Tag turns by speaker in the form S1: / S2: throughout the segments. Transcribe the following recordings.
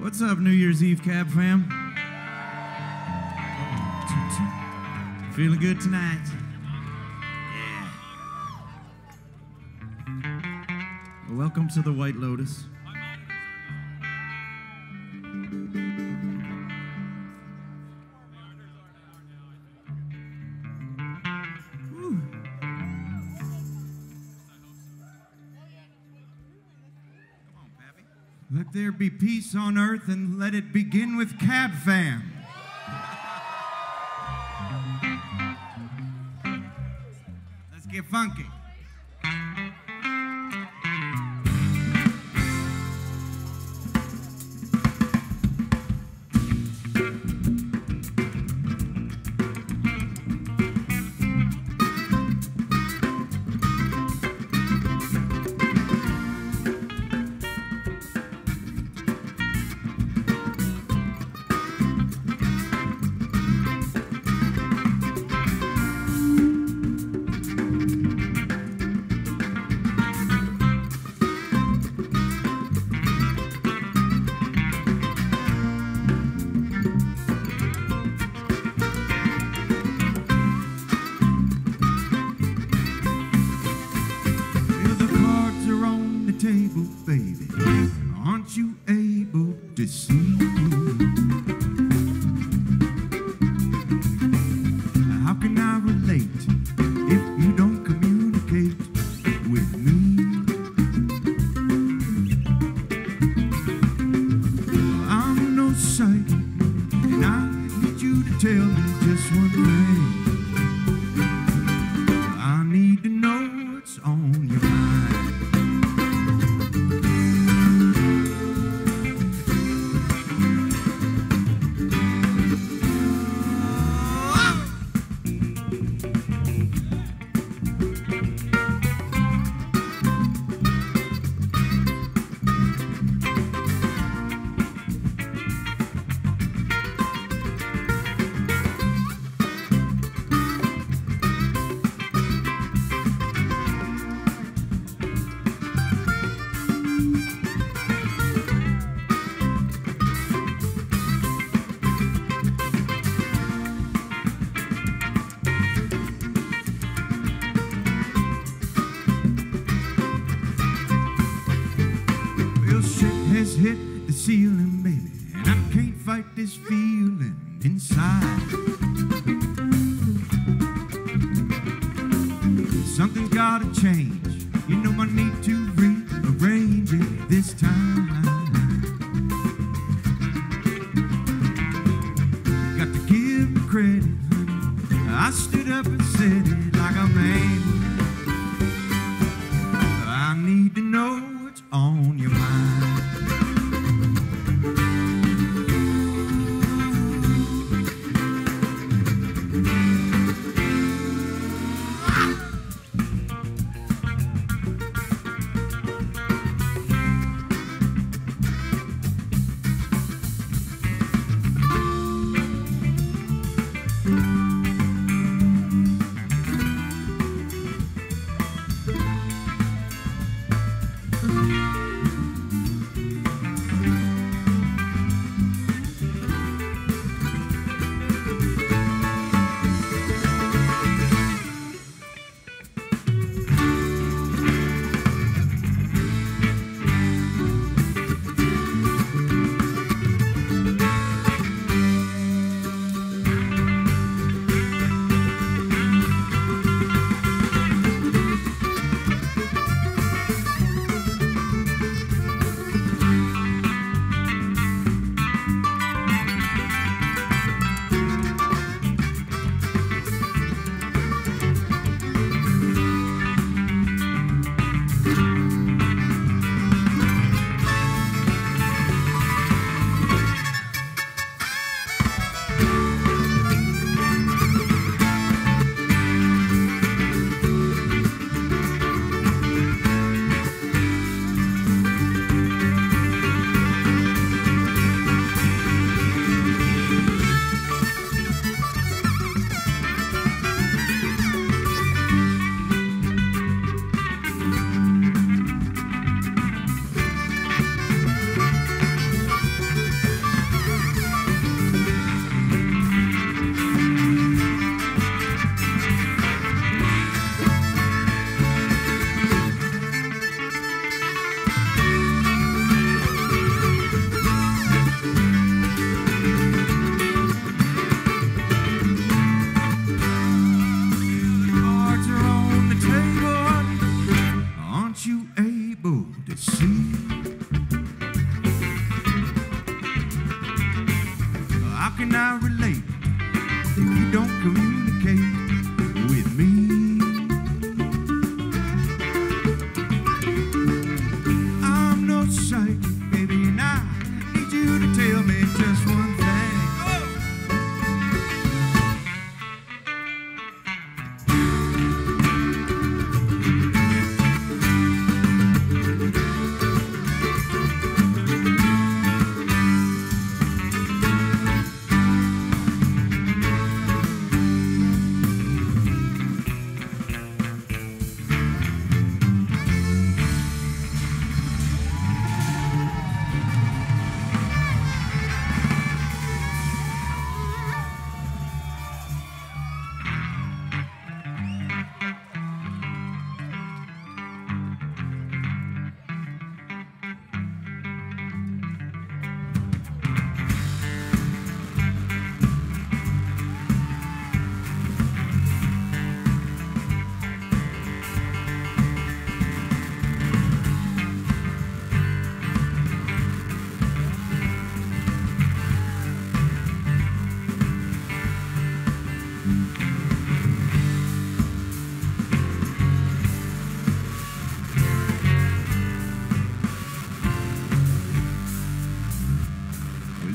S1: What's up, New Year's Eve cab fam? Feeling good tonight? Yeah. Welcome to the White Lotus.
S2: Let there be peace on earth and let it begin with Cab Fam. Let's get funky. Hit the ceiling, baby, and I can't fight this feeling inside. Something's gotta change. You know I need to rearrange it this time. Got to give me credit, honey. I stood up and said it like a man. I need to know what's on your mind.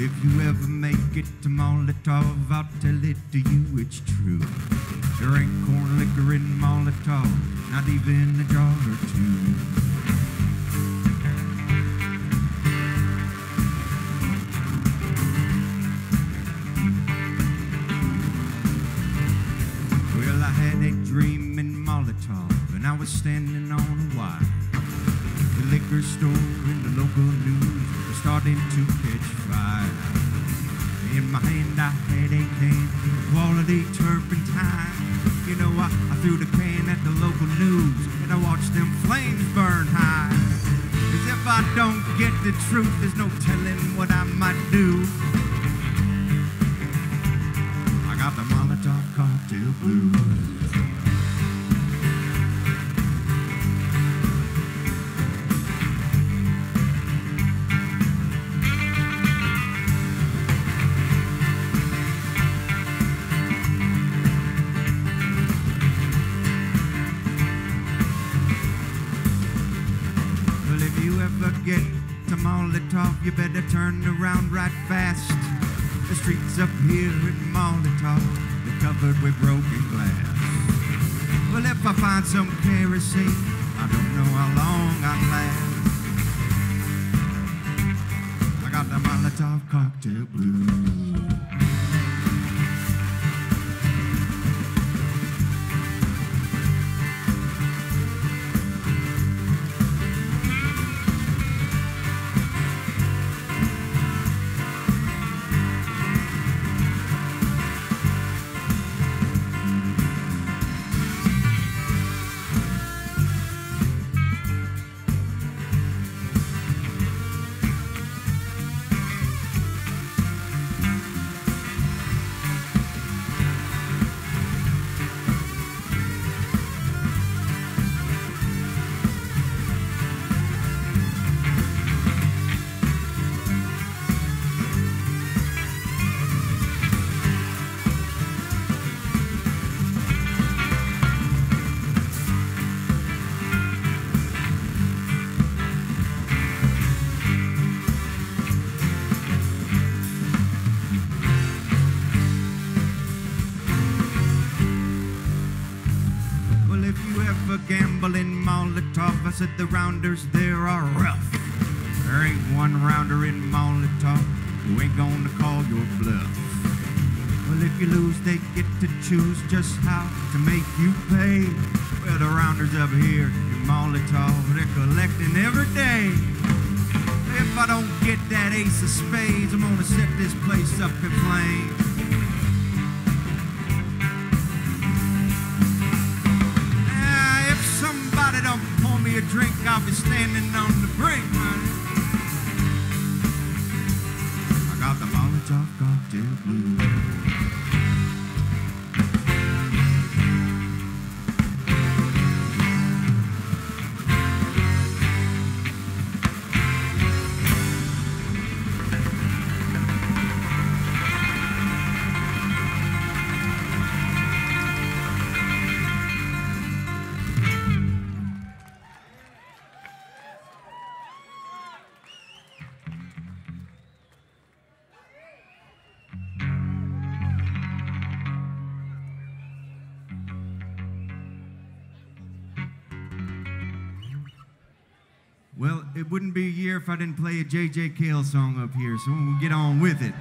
S2: if you ever make it to Molotov, I'll tell it to you, it's true. There ain't corn liquor in Molotov, not even a jar or two. Well, I had a dream in Molotov, and I was standing on a wire. The liquor store and the local news were starting to catch fire. In my hand I had a can of quality turpentine. You know, I threw the can at the local news and I watched them flames burn high. As if I don't get the truth, there's no telling what I might do. I got the Molotov cocktail blues. Get to Molotov, you better turn around right fast. The streets up here in Molotov, they're covered with broken glass. Well, if I find some kerosene, I don't know how long I'll last. I got the Molotov cocktail blues. Gambling Molotov, I said the rounders there are rough. There ain't one rounder in Molotov who ain't gonna call your bluff. Well, if you lose, they get to choose just how to make you pay. Well, the rounders up here in Molotov, they're collecting every day. If I don't get that ace of spades, I'm gonna set this place up in flames. Somebody don't pour me a drink, I'll be standing on the brink, man. I got the Molotov cocktail blues. Well, it wouldn't be a year if I didn't play a J.J. Cale song up here, so we'll get on with it.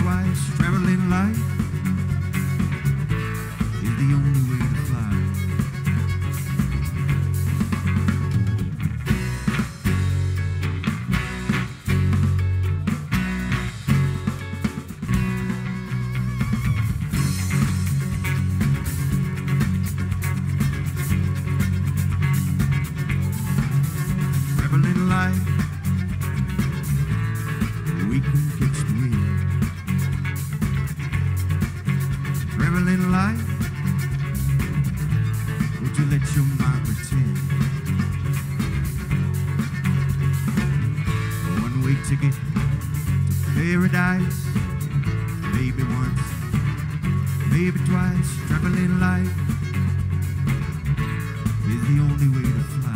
S2: twice, traveling light is the only way to fly. Traveling light, we can catch the wind. Traveling light, would you let your mind pretend? A one-way ticket to paradise, maybe once, maybe twice. Traveling light is the only way to fly.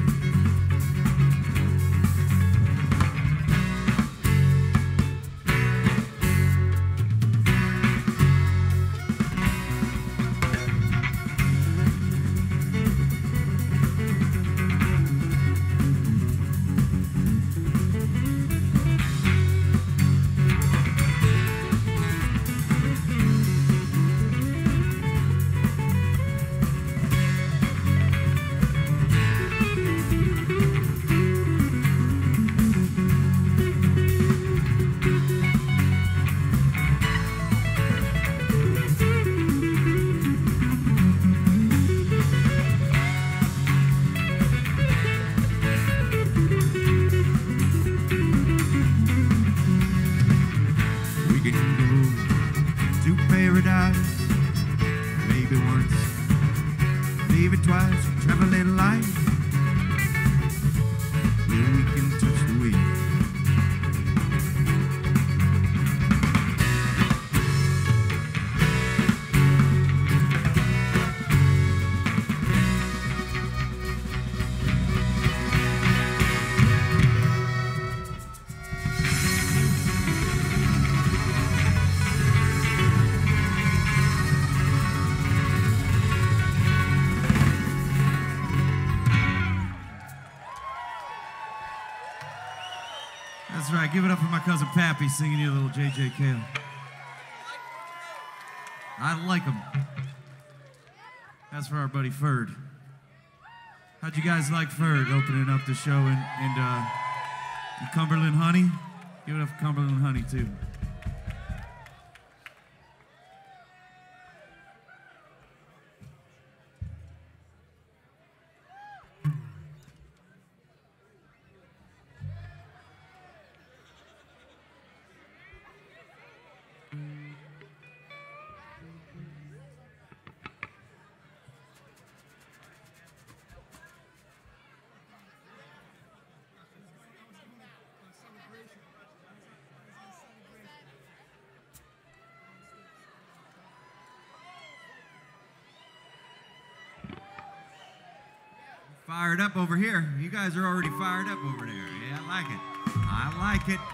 S1: That's right. Give it up for my cousin Pappy singing you a little JJK. I like him. That's for our buddy Ferd. How'd you guys like Ferd opening up the show in Cumberland Honey? Give it up for Cumberland Honey, too.
S2: Fired up over here. You guys are already fired up over there. Yeah, I like it. I like it.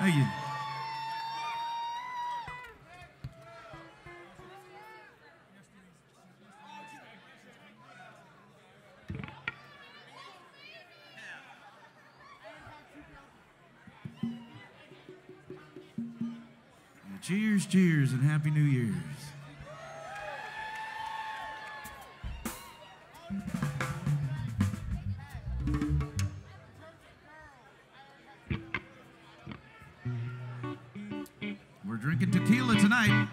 S1: Thank you. Cheers, cheers, and Happy New Year's. We're drinking tequila tonight.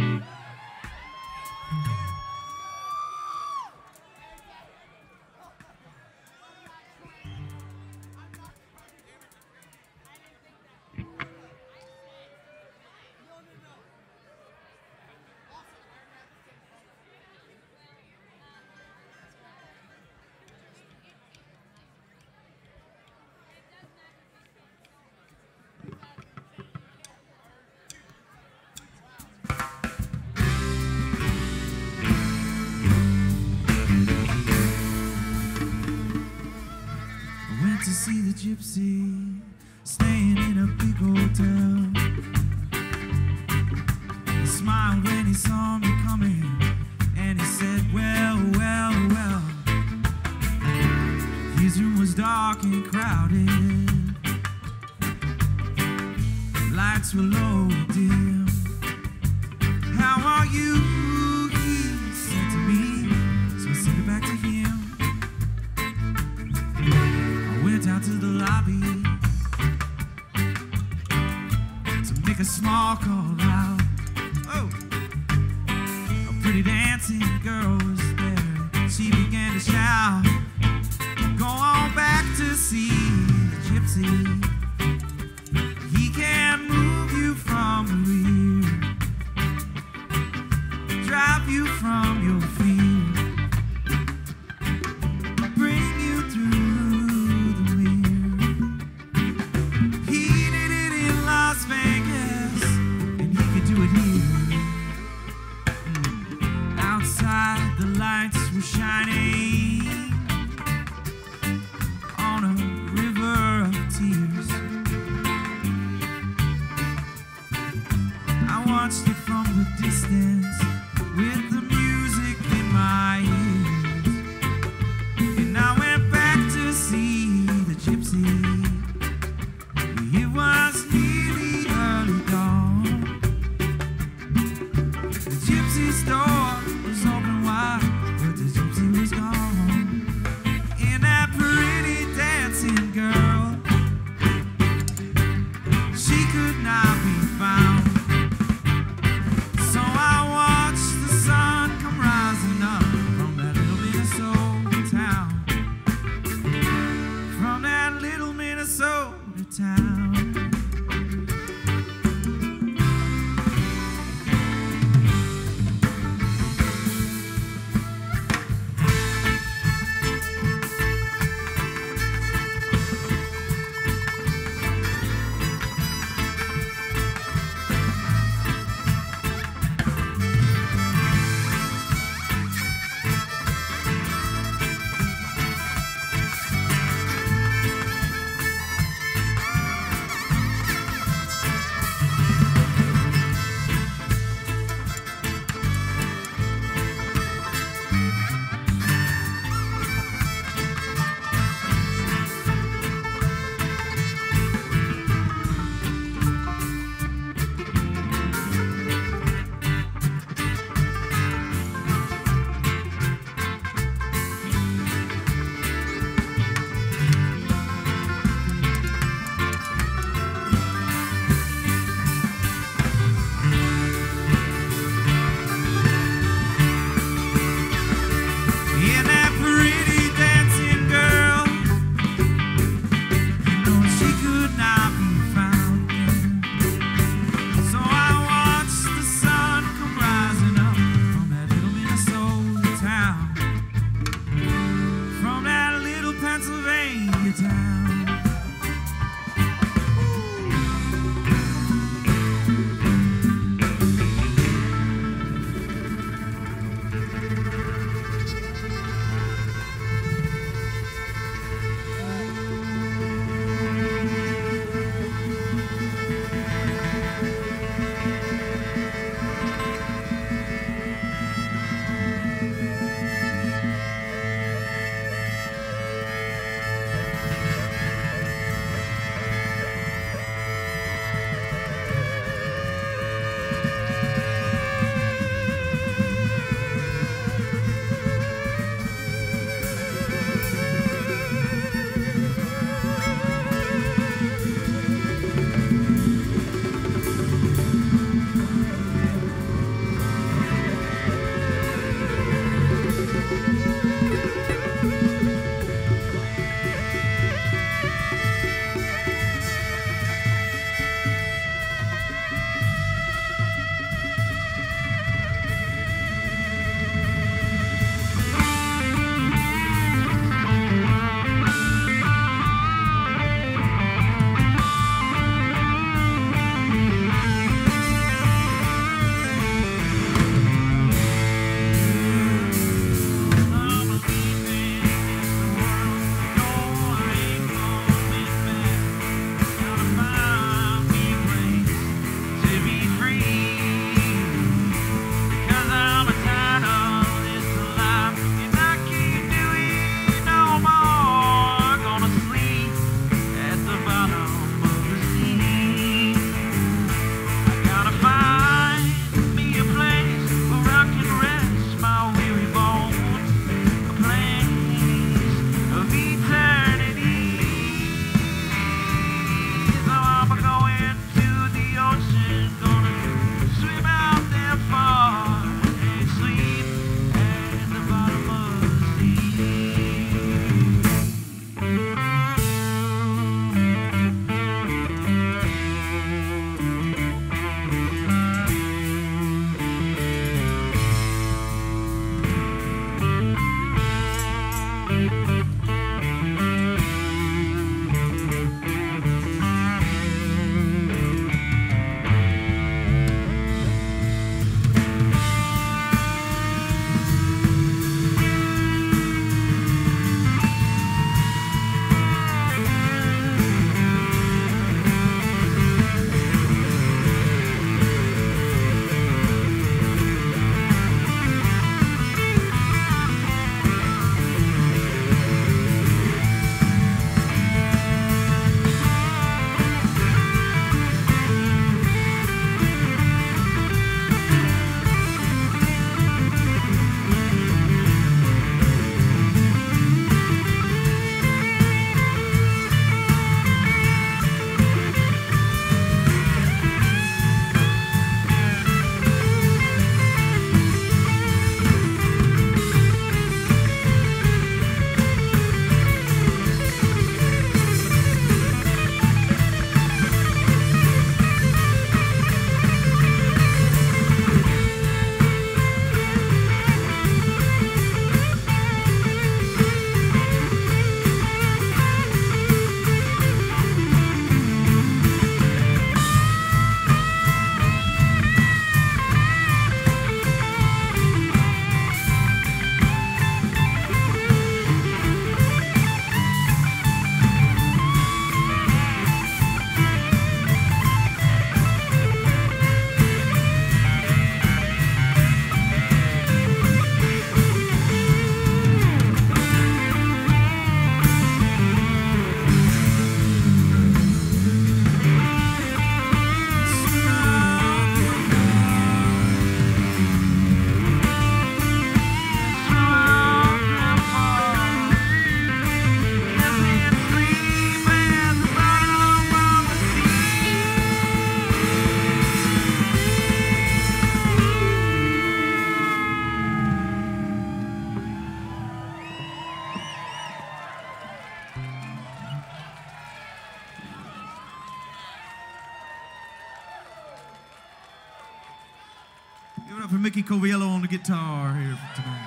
S1: To see the gypsy, staying in a big hotel. He smiled when he saw me coming, and he said, well, well, well. His room was dark and crowded, lights were low and dim. How are you? He said to me, so I sent it back to him. Went out to the lobby to make a small call out. Oh, a pretty dancing girl was there. She began to shout, go on back to see the gypsy. He can move you from the rear, drive you from your fear, bring you through. Las Vegas, and he could do it here. Outside the lights were shining on a river of tears. I watched it from the distance with the music in my ears, and I went back to see the gypsy. It was nearly early dawn. The gypsy's door was open wide, but the gypsy was gone. And that pretty dancing girl, she could not be found. So I for Mickey Coviello on the guitar here tonight.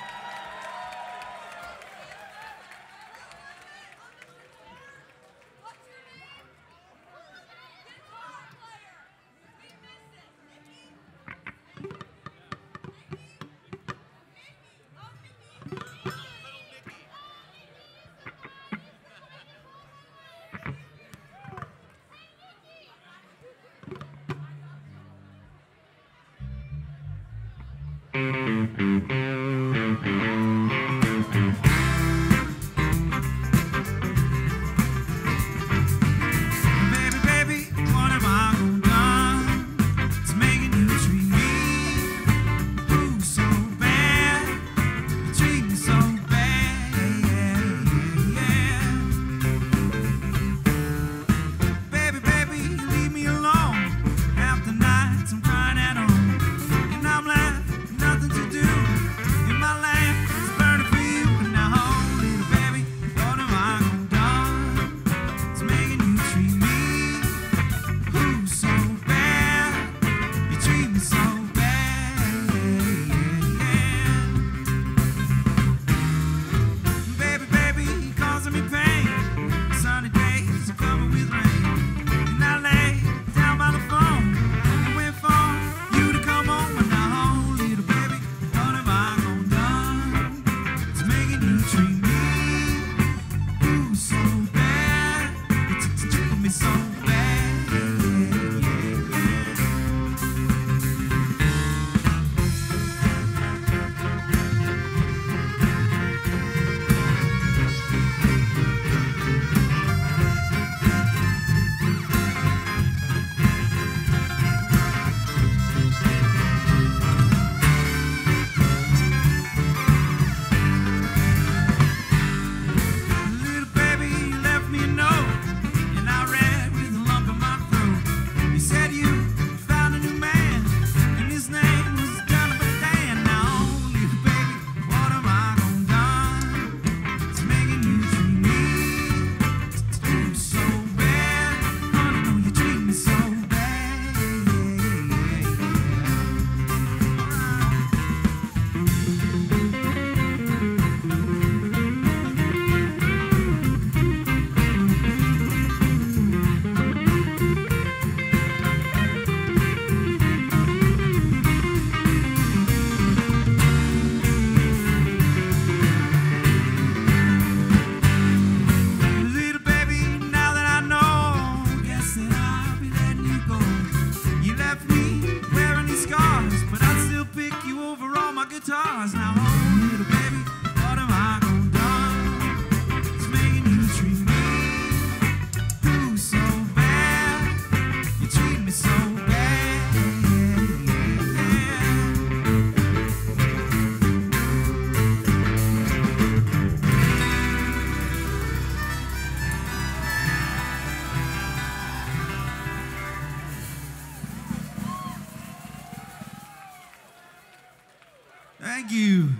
S1: Thank you.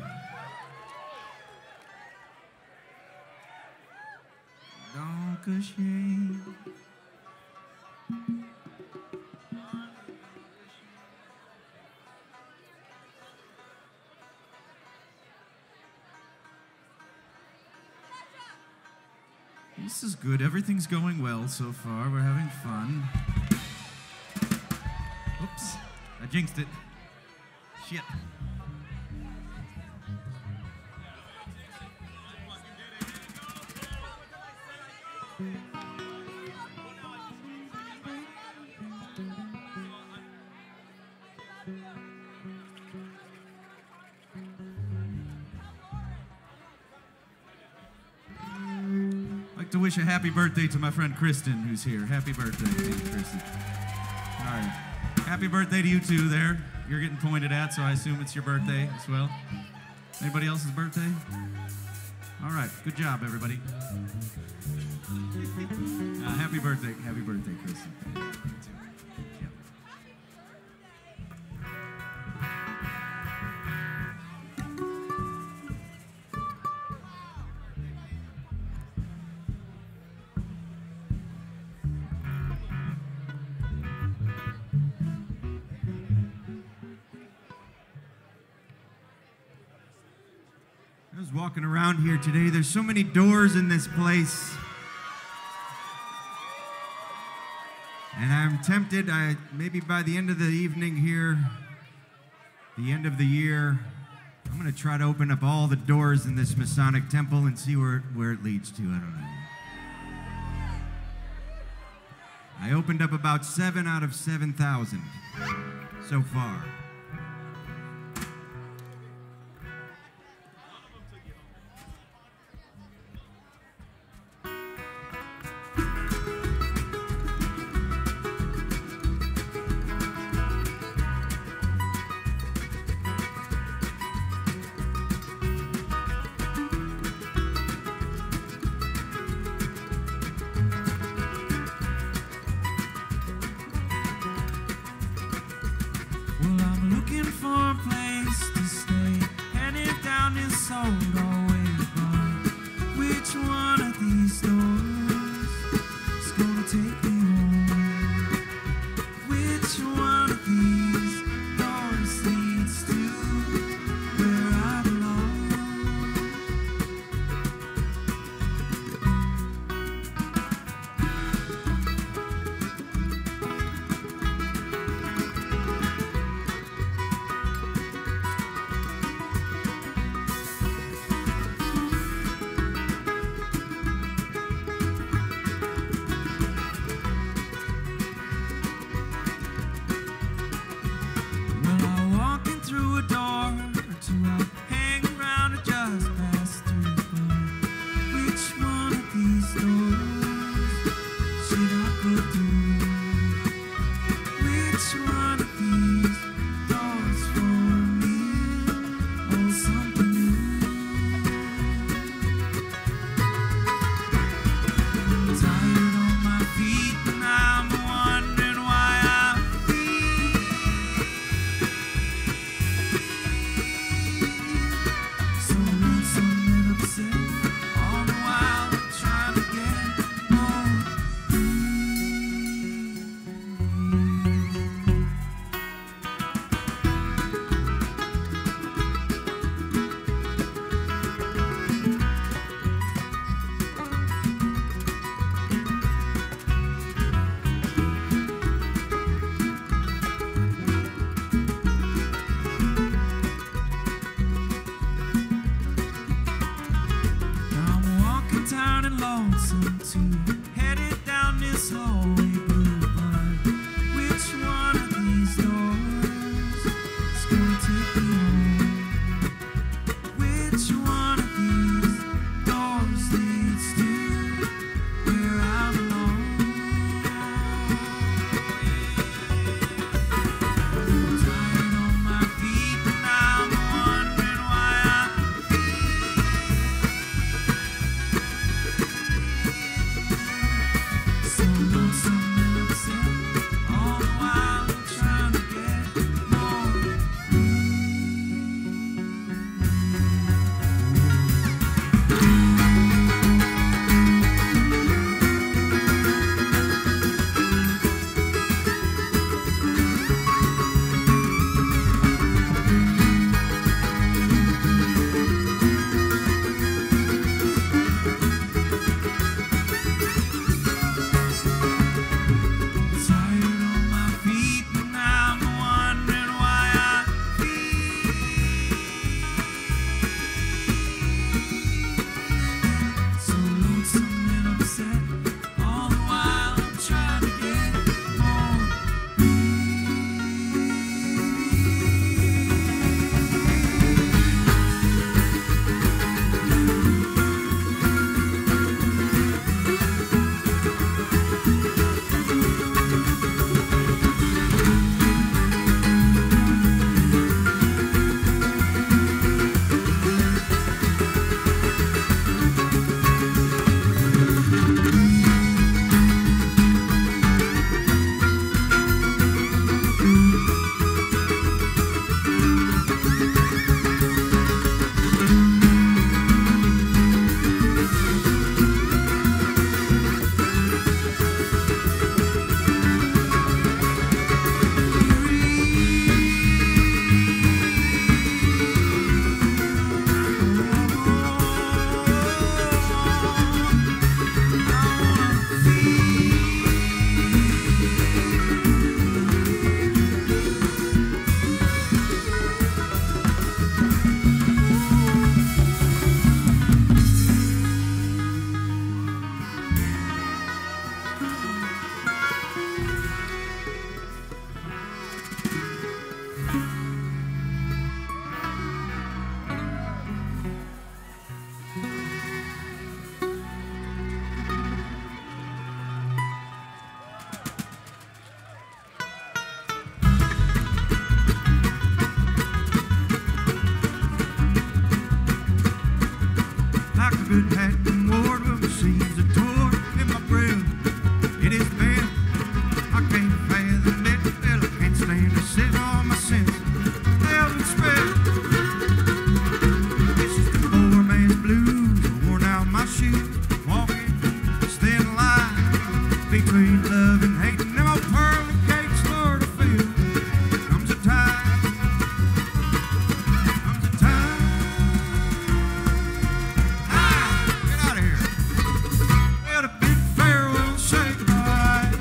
S1: Don't shame. This is good. Everything's going well so far. We're having fun. Oops. I jinxed it. Shit. To wish a happy birthday to my friend Kristen, who's here. Happy birthday to you, Kristen. All right. Happy birthday to you two there. You're getting pointed at, so I assume it's your birthday as well. Anybody else's birthday? All right. Good job, everybody. Happy birthday. Happy birthday, Kristen. Yep.
S2: was walking around here today. There's so many doors in this place. And I'm tempted, maybe by the end of the evening here, the end of the year, I'm going to try to open up all the doors in this Masonic temple and see where it leads to. I don't know. I opened up about 7 out of 7,000 so far. Well, I can't stand to sit on my sense. Hell and spread. It's just the poor man's blues. Worn out my shoes. Walking this thin line between love and hate. And them old pearly cakes, Lord, I feel. Comes a time. Comes a time. Get out of here. Well, to bid farewell, say goodbye.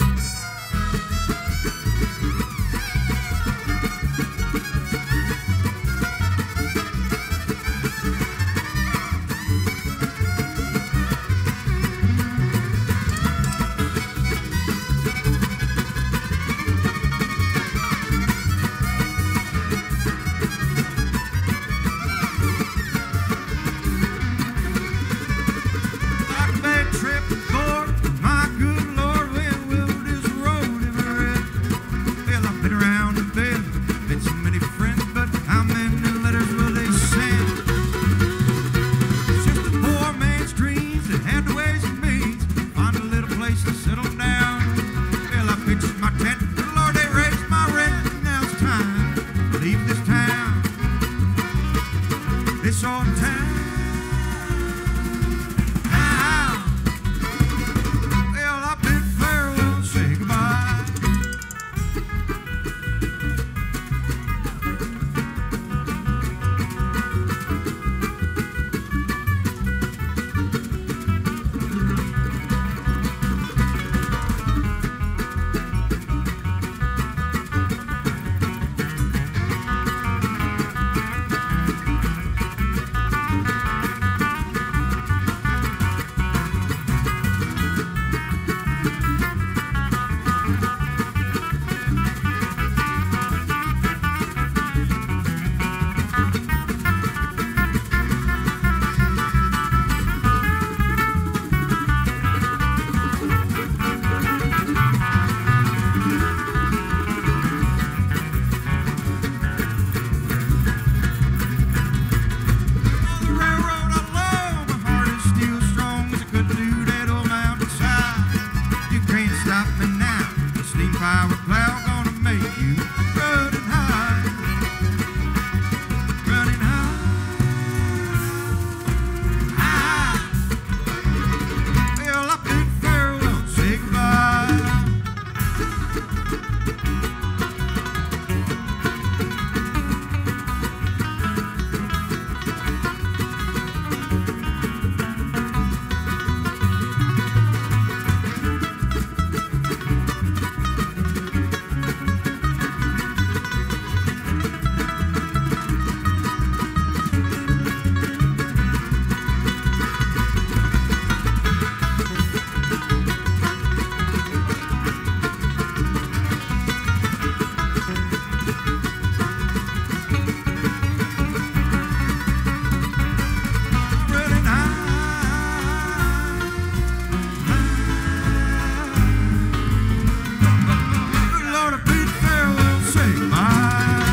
S2: Like a bad trip aboard, my good Lord, well, will this road ever end? Well, I've been around the bend, met so many friends, but how many letters will they send? It's just a poor man's dreams that had the ways and means. Find a little place to settle down. Well, I pitched my tent, good Lord, they raised my rent, and now it's time to leave this town. This old town. Well, I bid farewell, say goodbye. On the railroad I love, my heart is still strong as I could do that old mountainside. You can't stop me now. The steam power plow gonna make you running high. Running high. High. Well, I bid farewell, say goodbye. Running high. Good Lord, I bid farewell, say goodbye.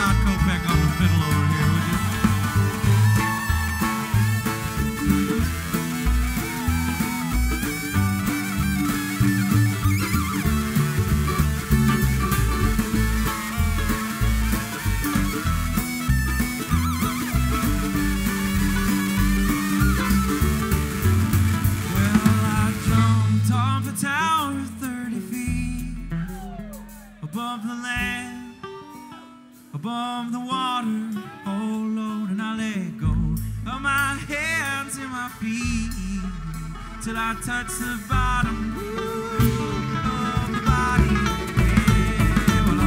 S1: Todd Kopec on the fiddle over here, would you? Well, I jumped off a tower 30 feet above the land, above the water, oh Lord, and I let go of my hands and my feet till I touched the bottom of the body. Yeah, well,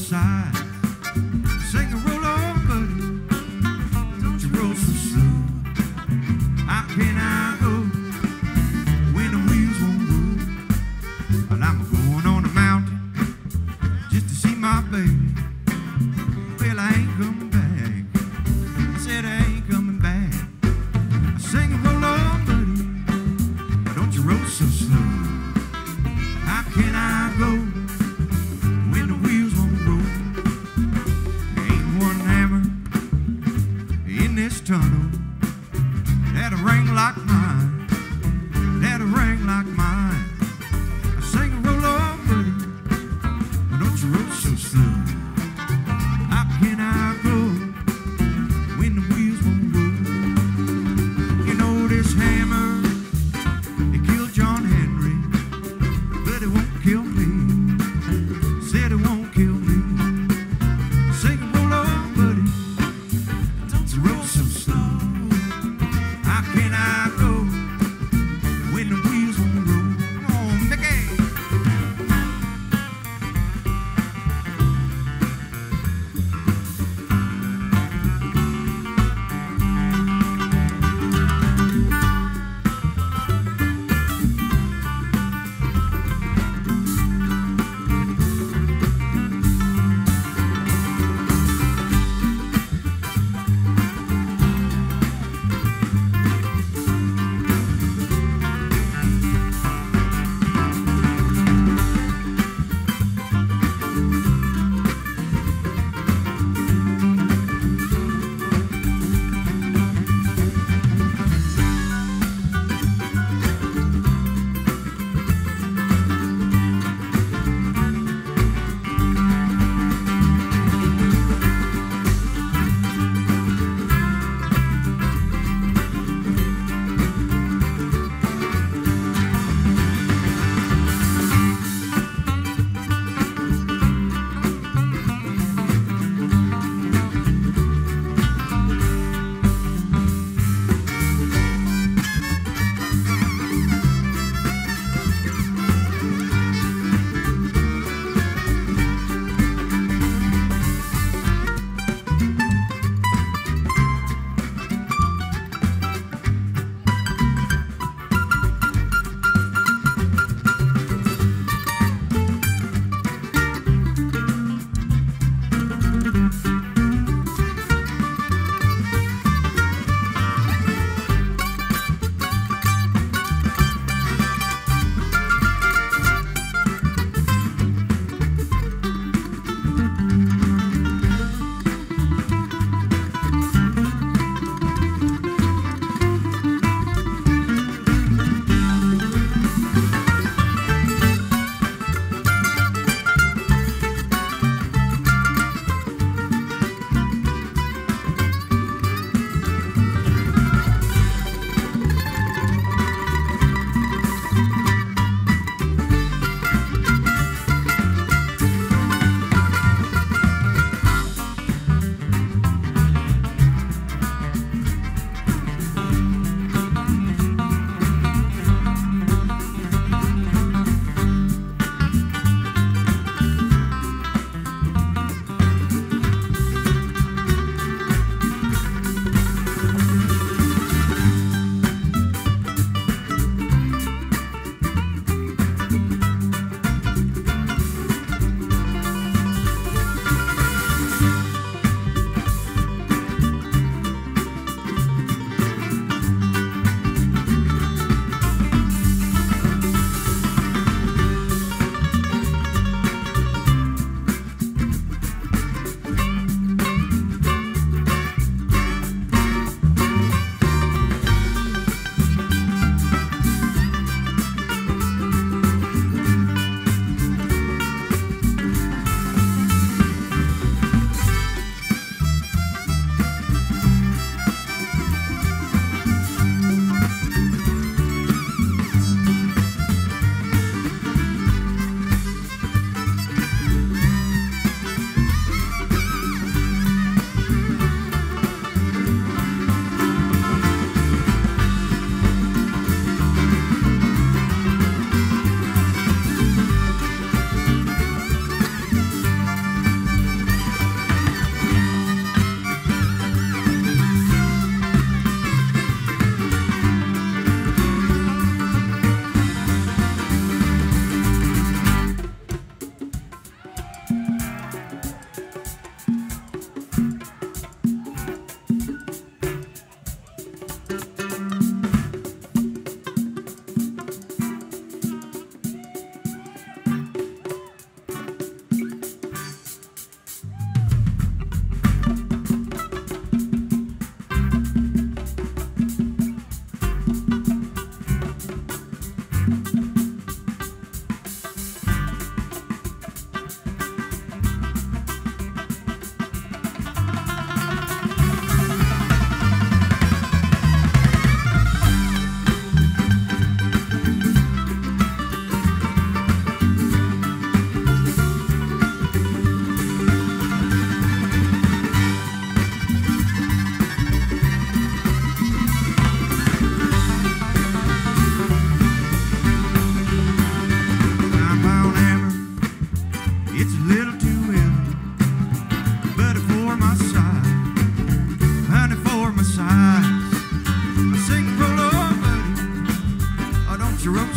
S2: side. Sing a roll on, buddy, don't you roll so slow. How can I go when the wheels won't roll? Well, I'm going on a mountain just to see my baby. Well, I ain't coming back. I said I ain't coming back. I sing a roll on, buddy, don't you roll so slow. How can I go when the wheels won't roll?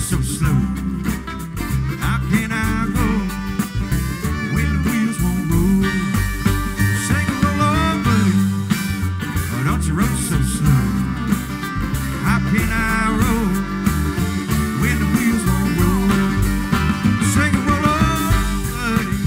S2: so slow? How can I go when the wheels won't roll? Sing a roll on, buddy, oh, don't you roll so slow? How can I roll when the wheels won't roll? Sing a roll on, buddy.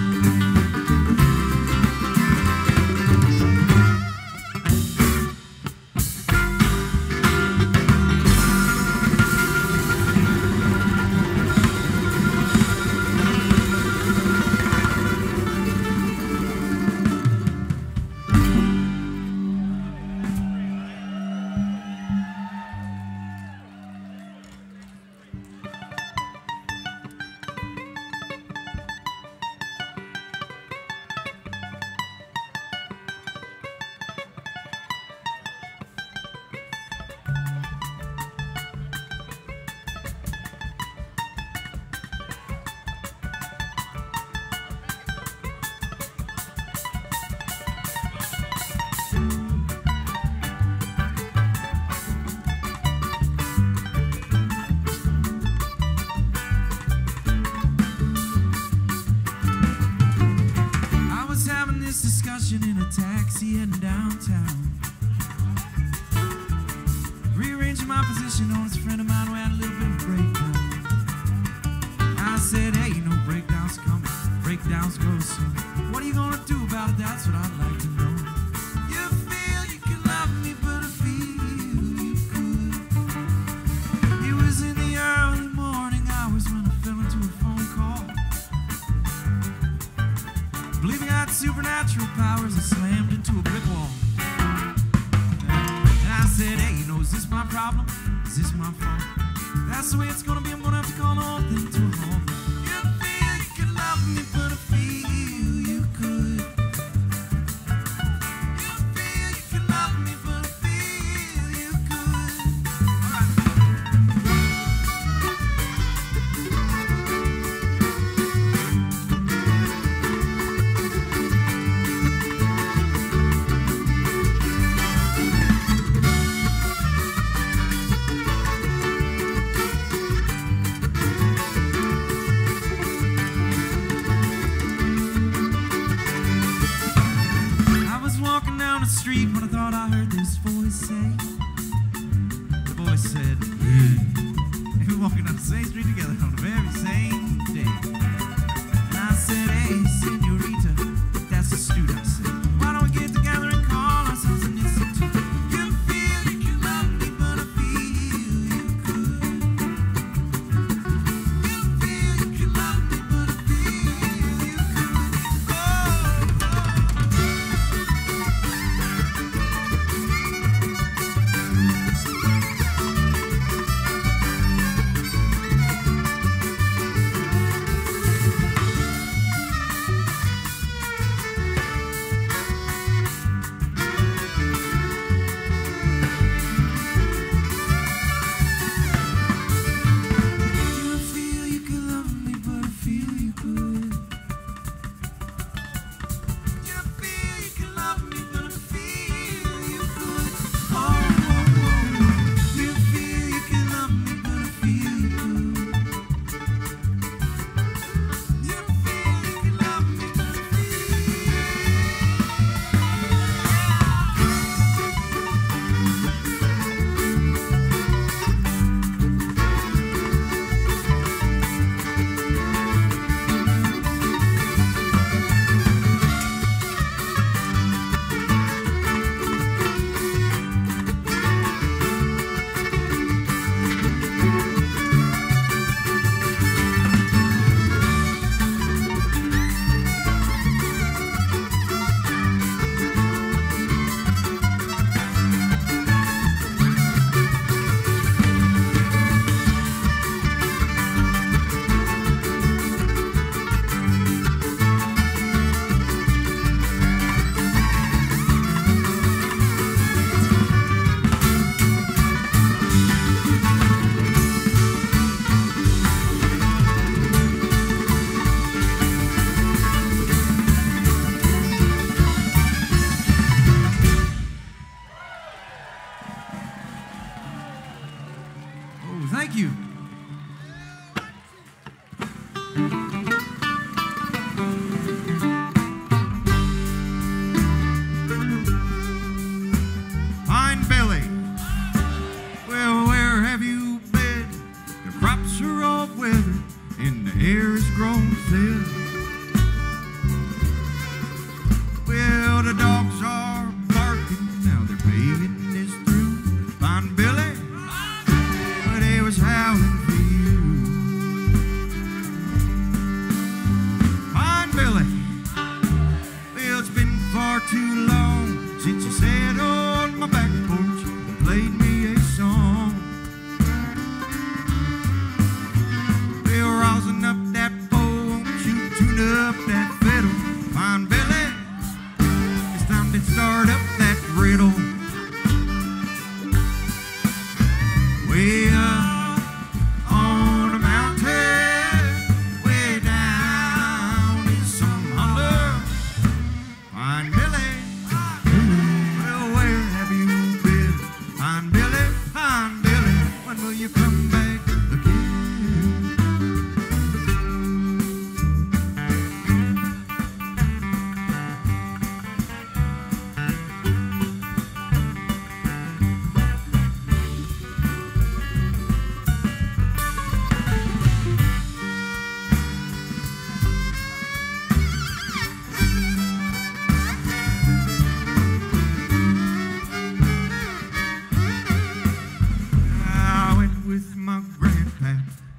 S2: In a taxi heading downtown, rearranging my position on this friend of mine who had a little bit of breakdown. I said, hey, you know, breakdowns come, breakdowns go, so what are you gonna do about it? That's what I'd like to know. You feel you can love me, but I feel you could. It was in the early morning hours when I fell into a phone call, believing I had supernatural powers, I slammed into a brick wall. And I said, hey, you know, is this my problem? Is this my fault? That's the way it's gonna be, I'm gonna have to call the whole thing to a halt. You feel you can love me, but I feel you could. You feel you can love me, but I feel you could. All right. Street when I thought I heard this voice say, the voice said, and we were walking down the same street together on the very same day. And I said, hey, senorita, that's astute. I said, why don't we get together and call ourselves an institute? You feel you can love me, but I feel you could. You feel you can love me, but I feel you could. Oh,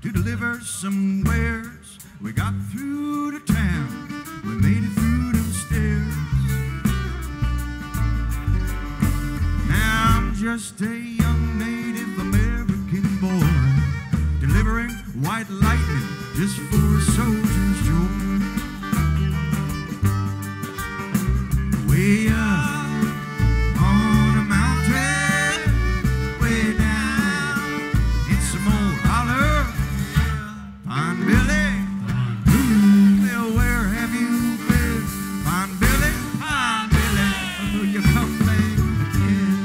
S2: to deliver some wares. We got through to town, we made it through them stairs. Now I'm just a young Native American boy, delivering white lightning just for a soldier's joy. Way up on a mountain, way down in some old holler, Pine Billy. Well, where have you been, Pine Billy? Pine Billy, will you come back again?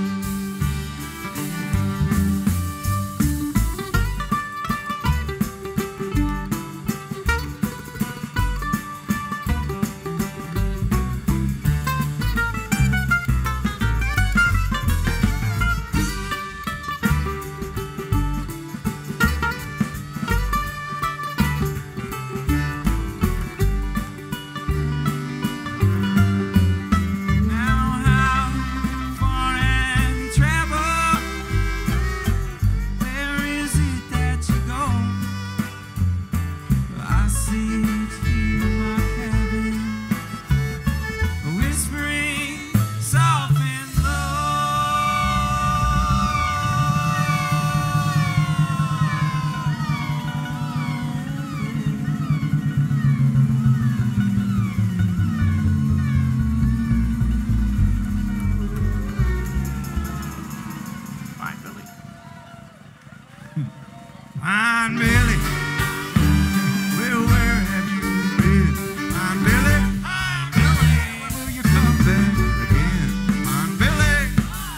S2: Pine Billy, well, where have you been? Pine Billy, Pine Billy, will you come back again? Pine Billy.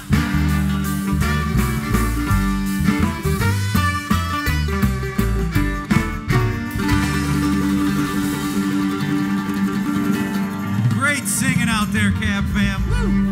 S1: Great singing out there, Cab Fam. Woo!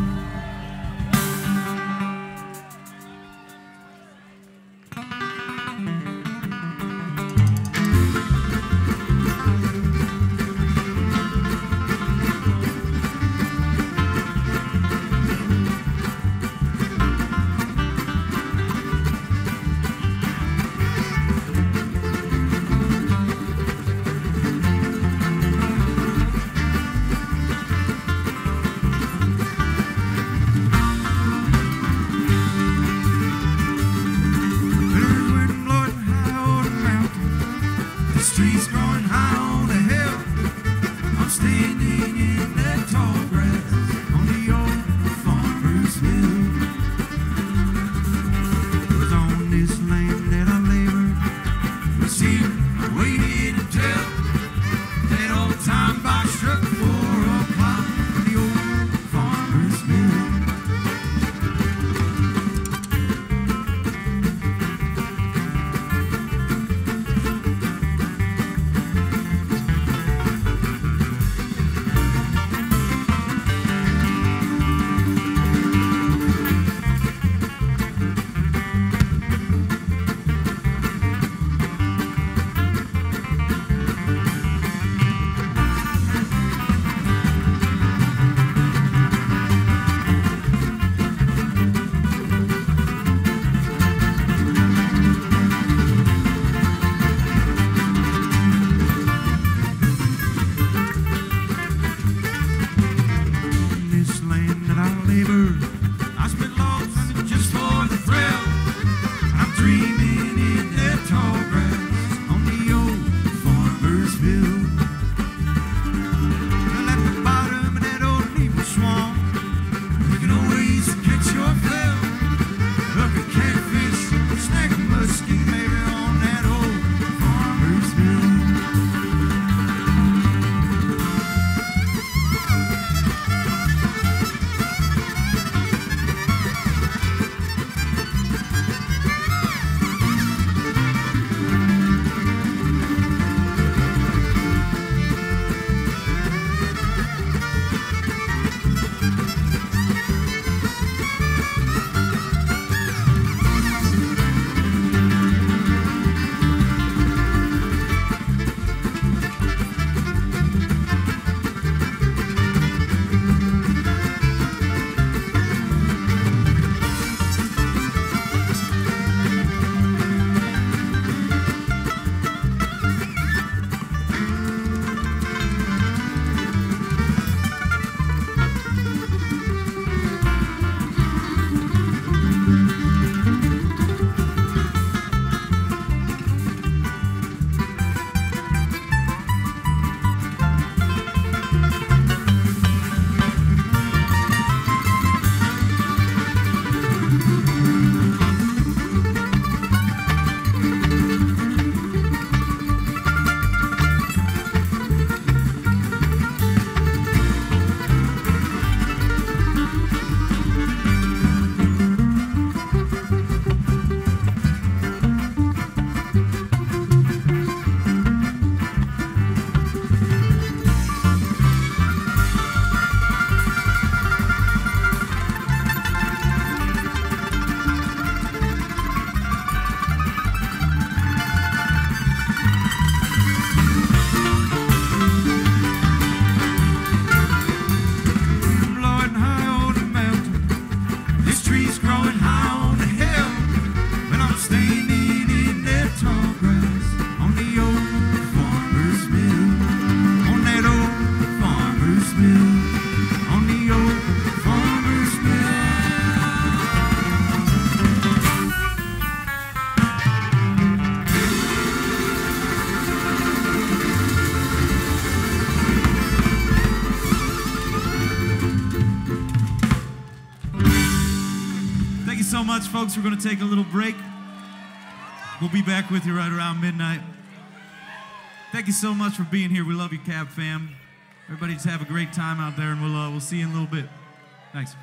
S1: folks. We're going to take a little break. We'll be back with you right around midnight. Thank you so much for being here. We love you, Cab fam. Everybody just have a great time out there, and we'll see you in a little bit. Thanks.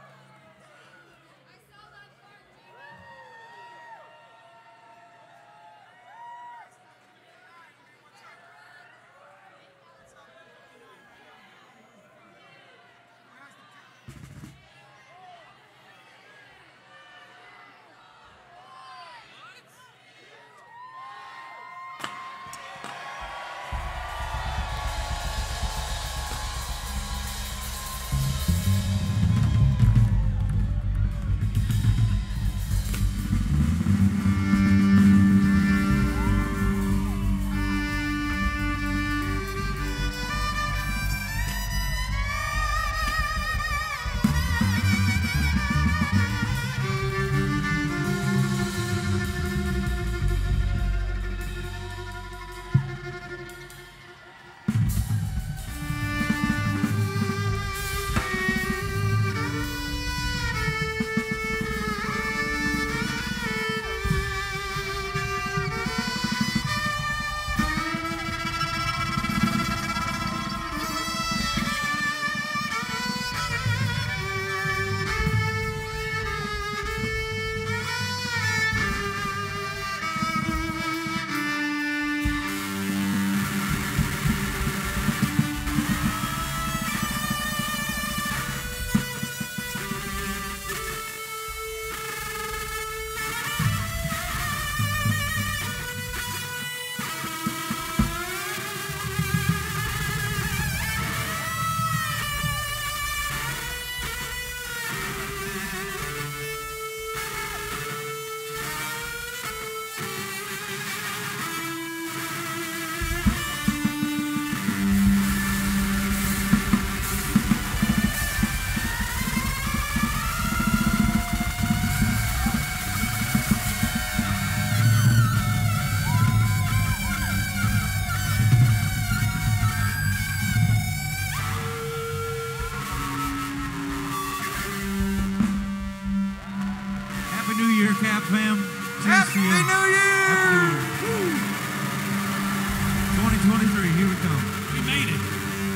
S1: Cap fam.
S2: Happy New Year!
S1: Happy New Year. 2023, here we come.
S3: We made it.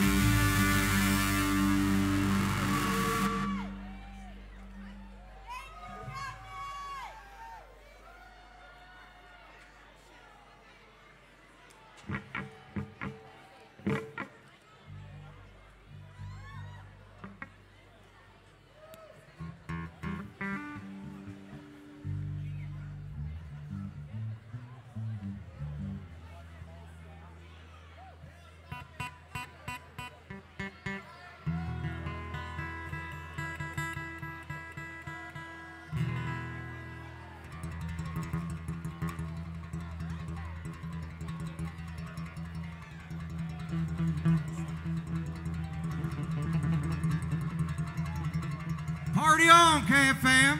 S2: Party on, Camp Fam.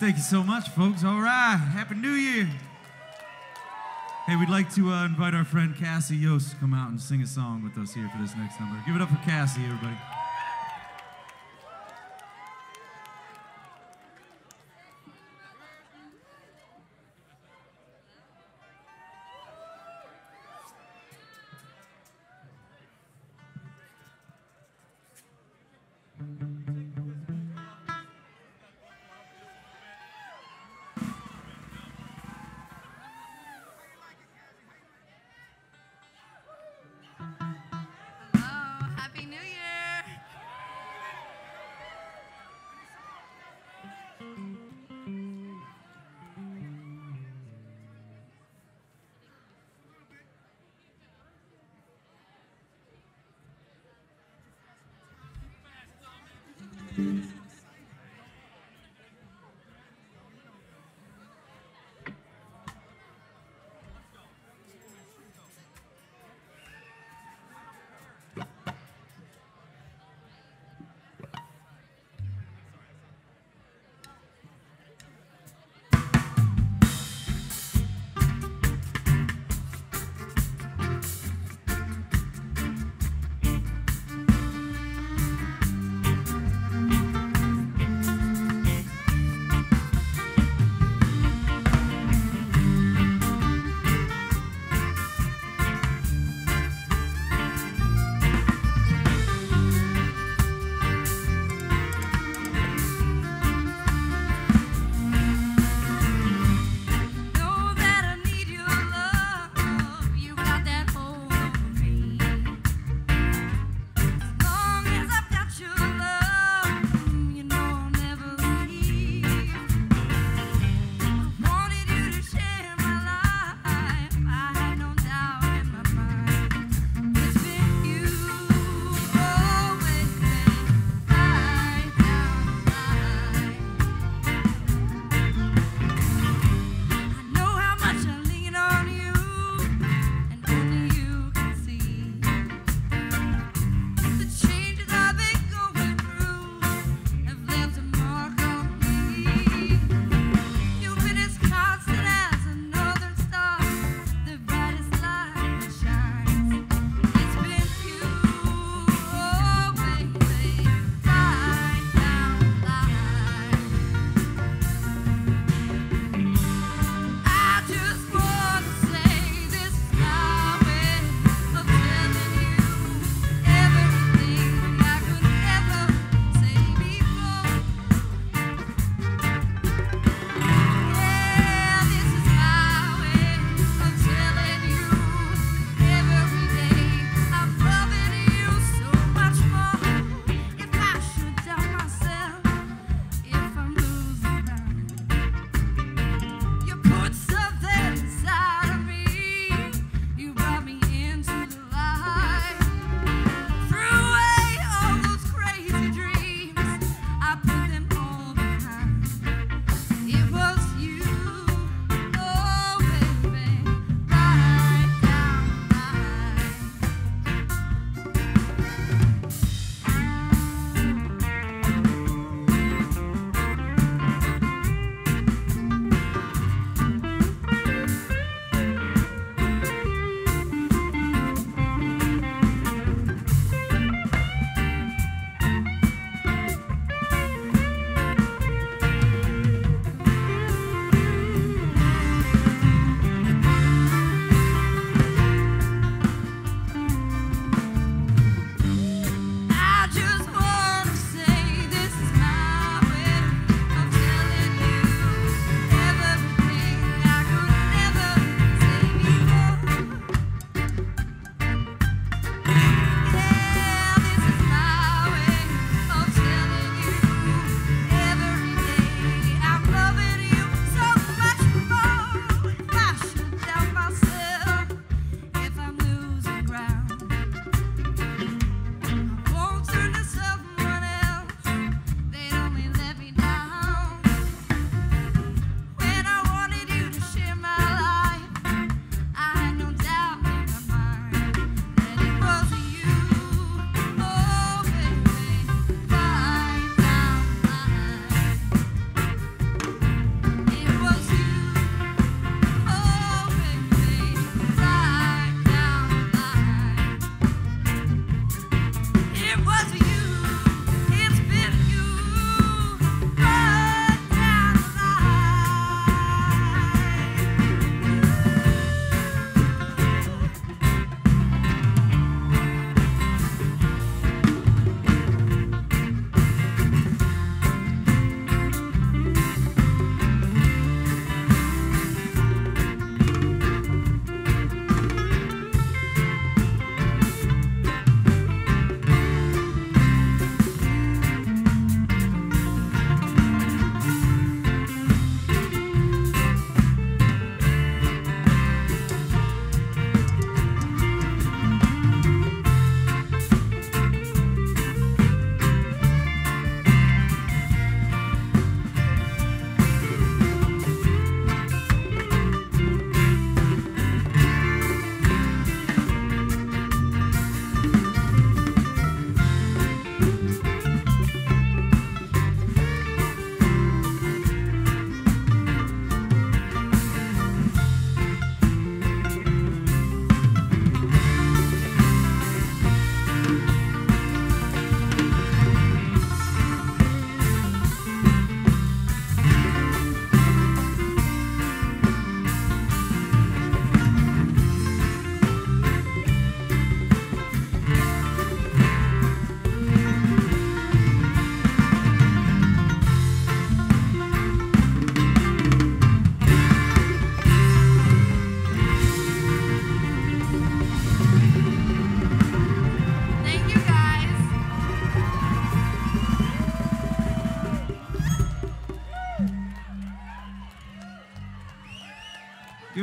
S1: Thank you so much, folks. All right. Happy New Year. Hey, we'd like to invite our friend Cassy Yost to come out and sing a song with us here for this next number. Give it up for Cassy, everybody.
S3: Hello, Happy New Year!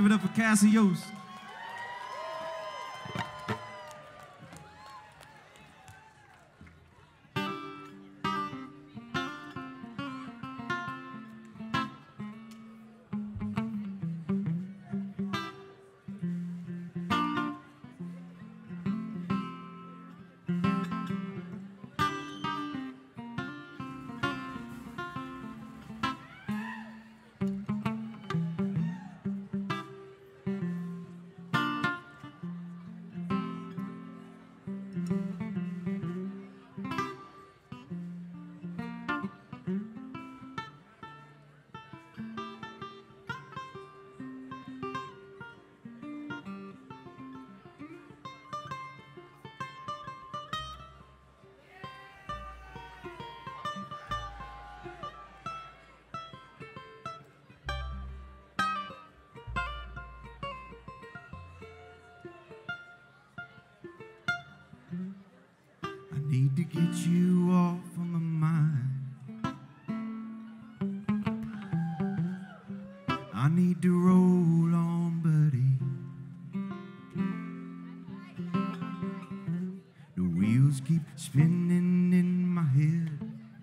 S1: Give it up for Cassy Yost.
S2: Need to get you off of my mind. I need to roll on, buddy. The wheels keep spinning in my head,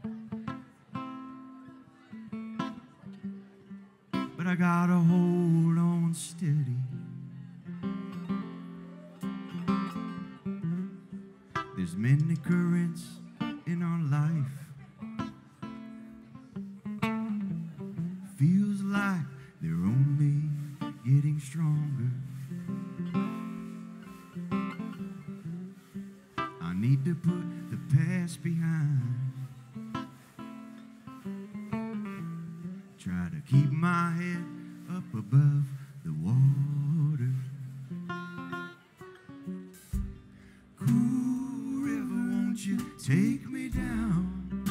S2: but I gotta hold on steady. There's many currents in our life. Feels like they're only getting stronger. I need to put the past behind. Try to keep my head up above the water. Cool river, won't you take me down?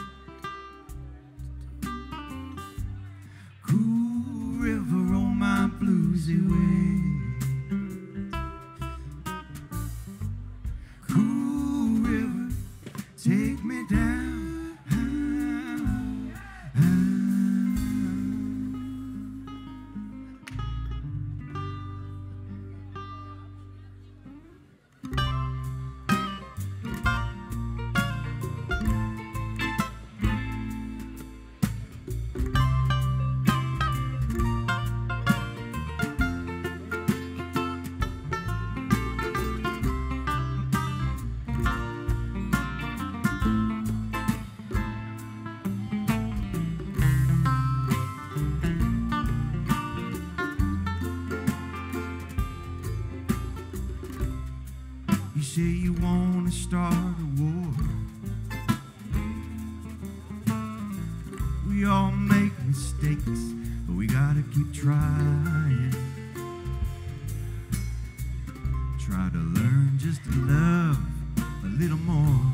S2: Cool river, roll my blues away. Cool river, take me down. You say you wanna start a war. We all make mistakes, but we gotta keep trying. Try to learn just to love a little more.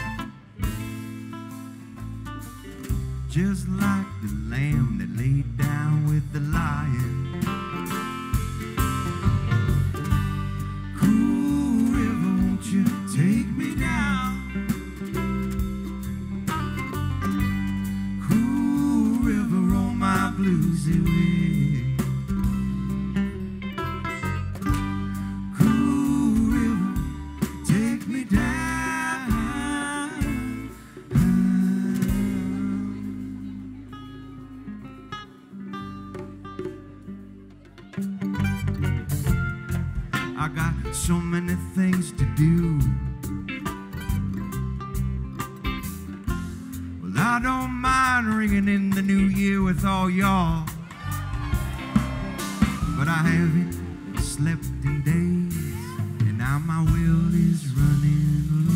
S2: Just like the lamb that laid down with the lion. You take me down. Cool river, roll my blues away. Cool river, take me down. I got so many things to do. Well, I don't mind ringing in the new year with all y'all, but I haven't slept in days, and now my will is running low.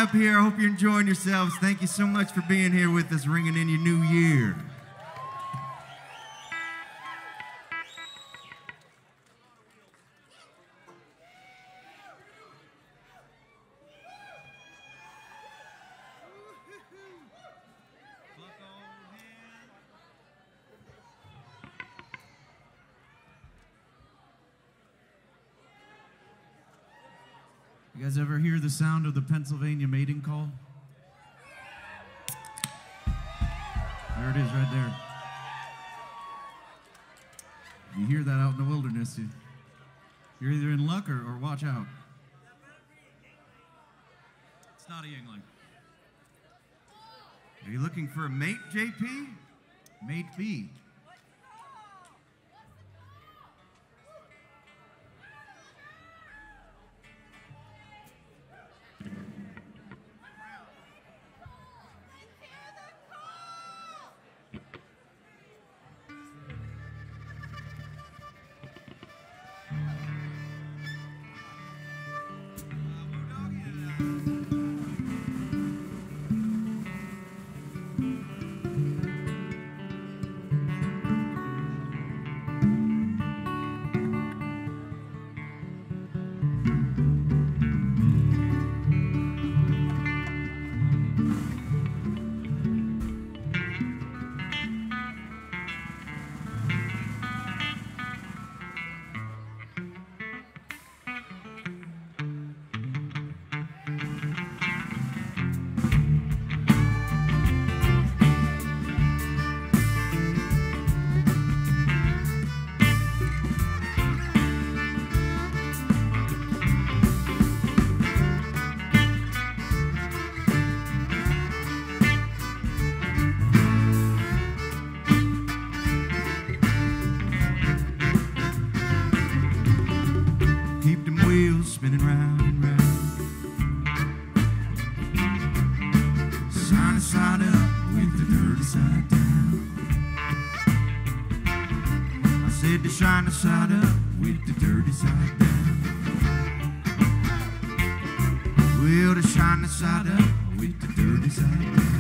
S2: up here. I hope you're enjoying yourselves. Thank you so much for being here with us, ringing in your new year.
S1: You guys ever hear the sound of the Pennsylvania mating call? There it is right there. You hear that out in the wilderness. You're either in luck or watch out. It's not a Yingling.
S2: Are you looking for a mate, JP?
S1: Mate B.
S2: Spinning round and round, shine side up with the dirty side down. I said to shine the side up with the dirty side down. Well, to shine the side up with the dirty side down.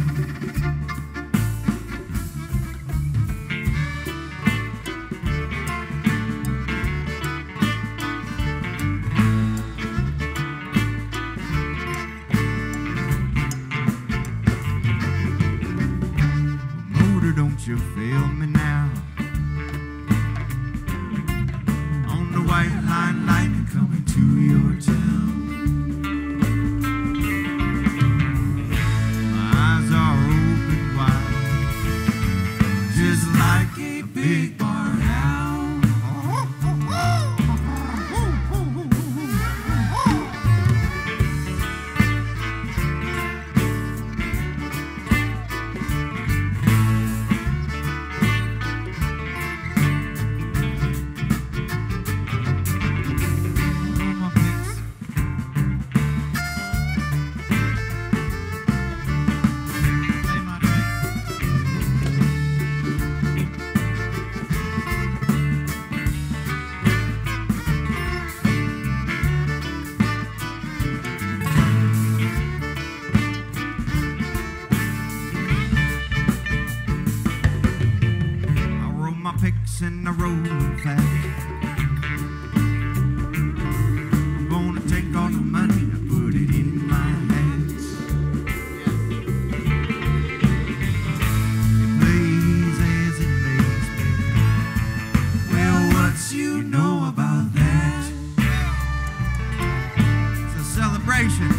S2: You fail me now. On the white line lightning coming to your town. My eyes are open wide, just like a big barn owl. And I roll fast. I'm gonna take all the money and put it in my hands. It plays as it lays me. Well, what you know about that? It's a celebration.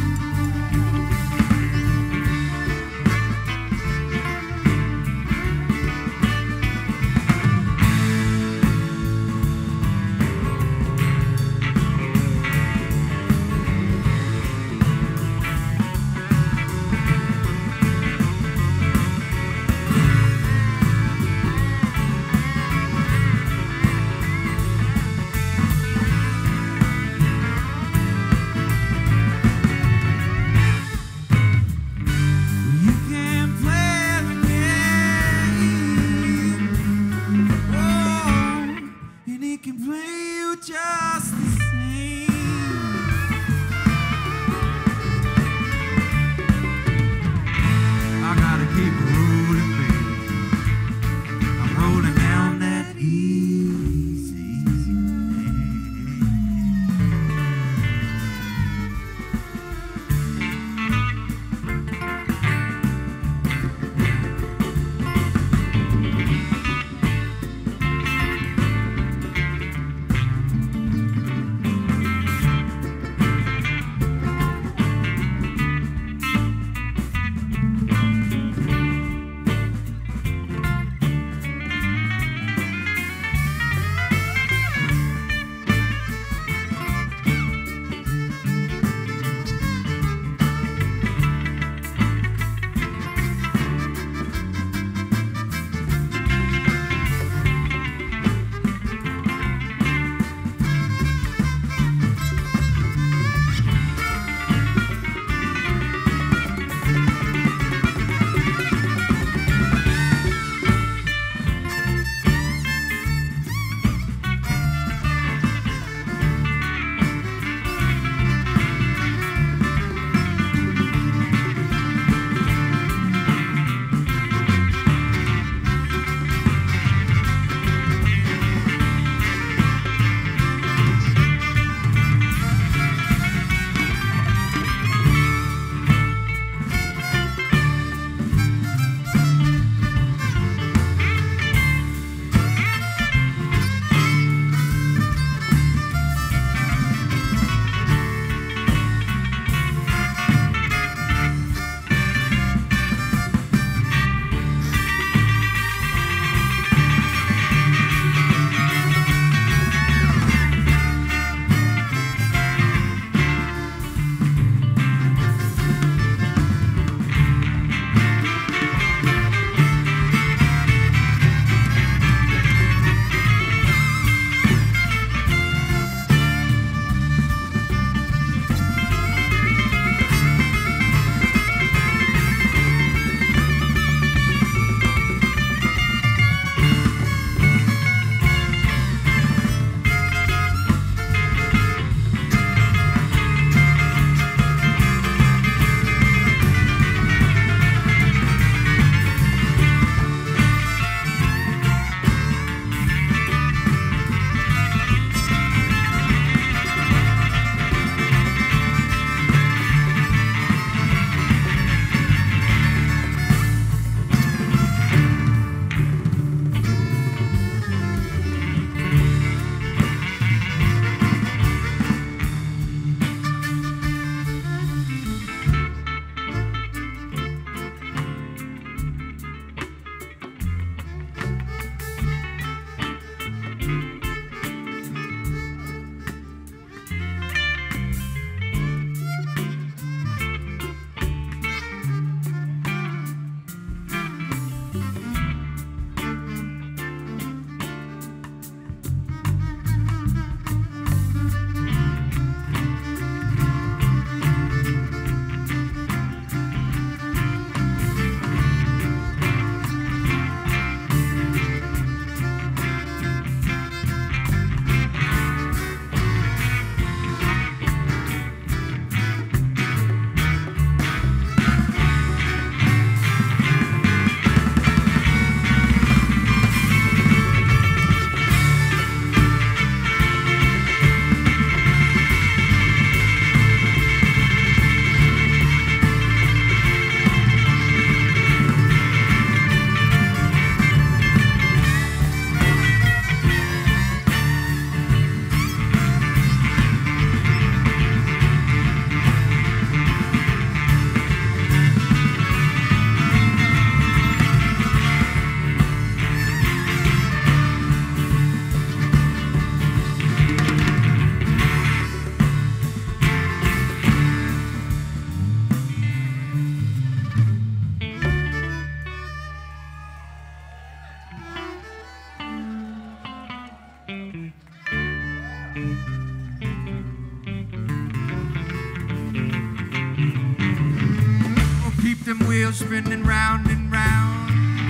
S2: wheel spinning round and round.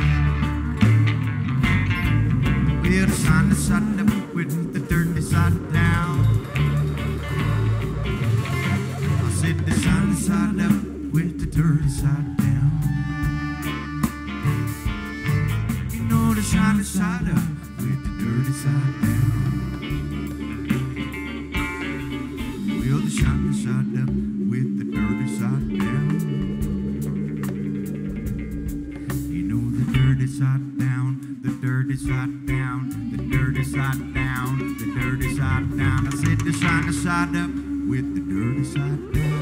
S2: Wheel the sign side up with the dirty side down. I said the sign side up with the dirty side down. You know the shiny side up with the dirty side down. Wheel the shiny side up with the dirty side down. You know the dirty side down, the dirty side down, the dirty side down, the dirty side down. I said the shiny side up with the dirty side down.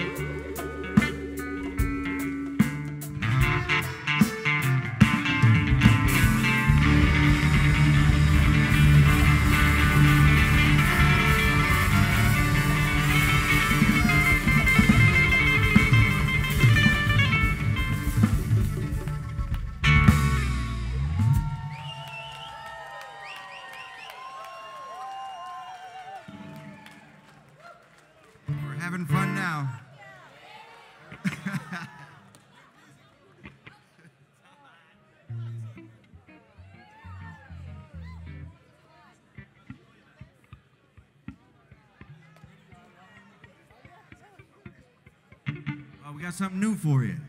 S2: Having fun now. Oh, we got something new for you.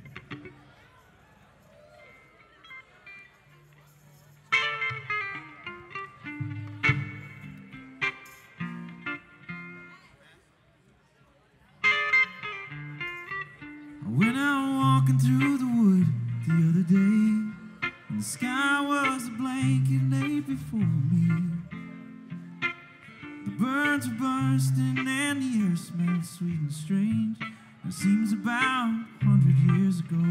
S1: Went out walking through the wood the other day, and the sky was a blanket laid before me. The birds were bursting and the air smelled sweet and strange. It seems about 100 years ago.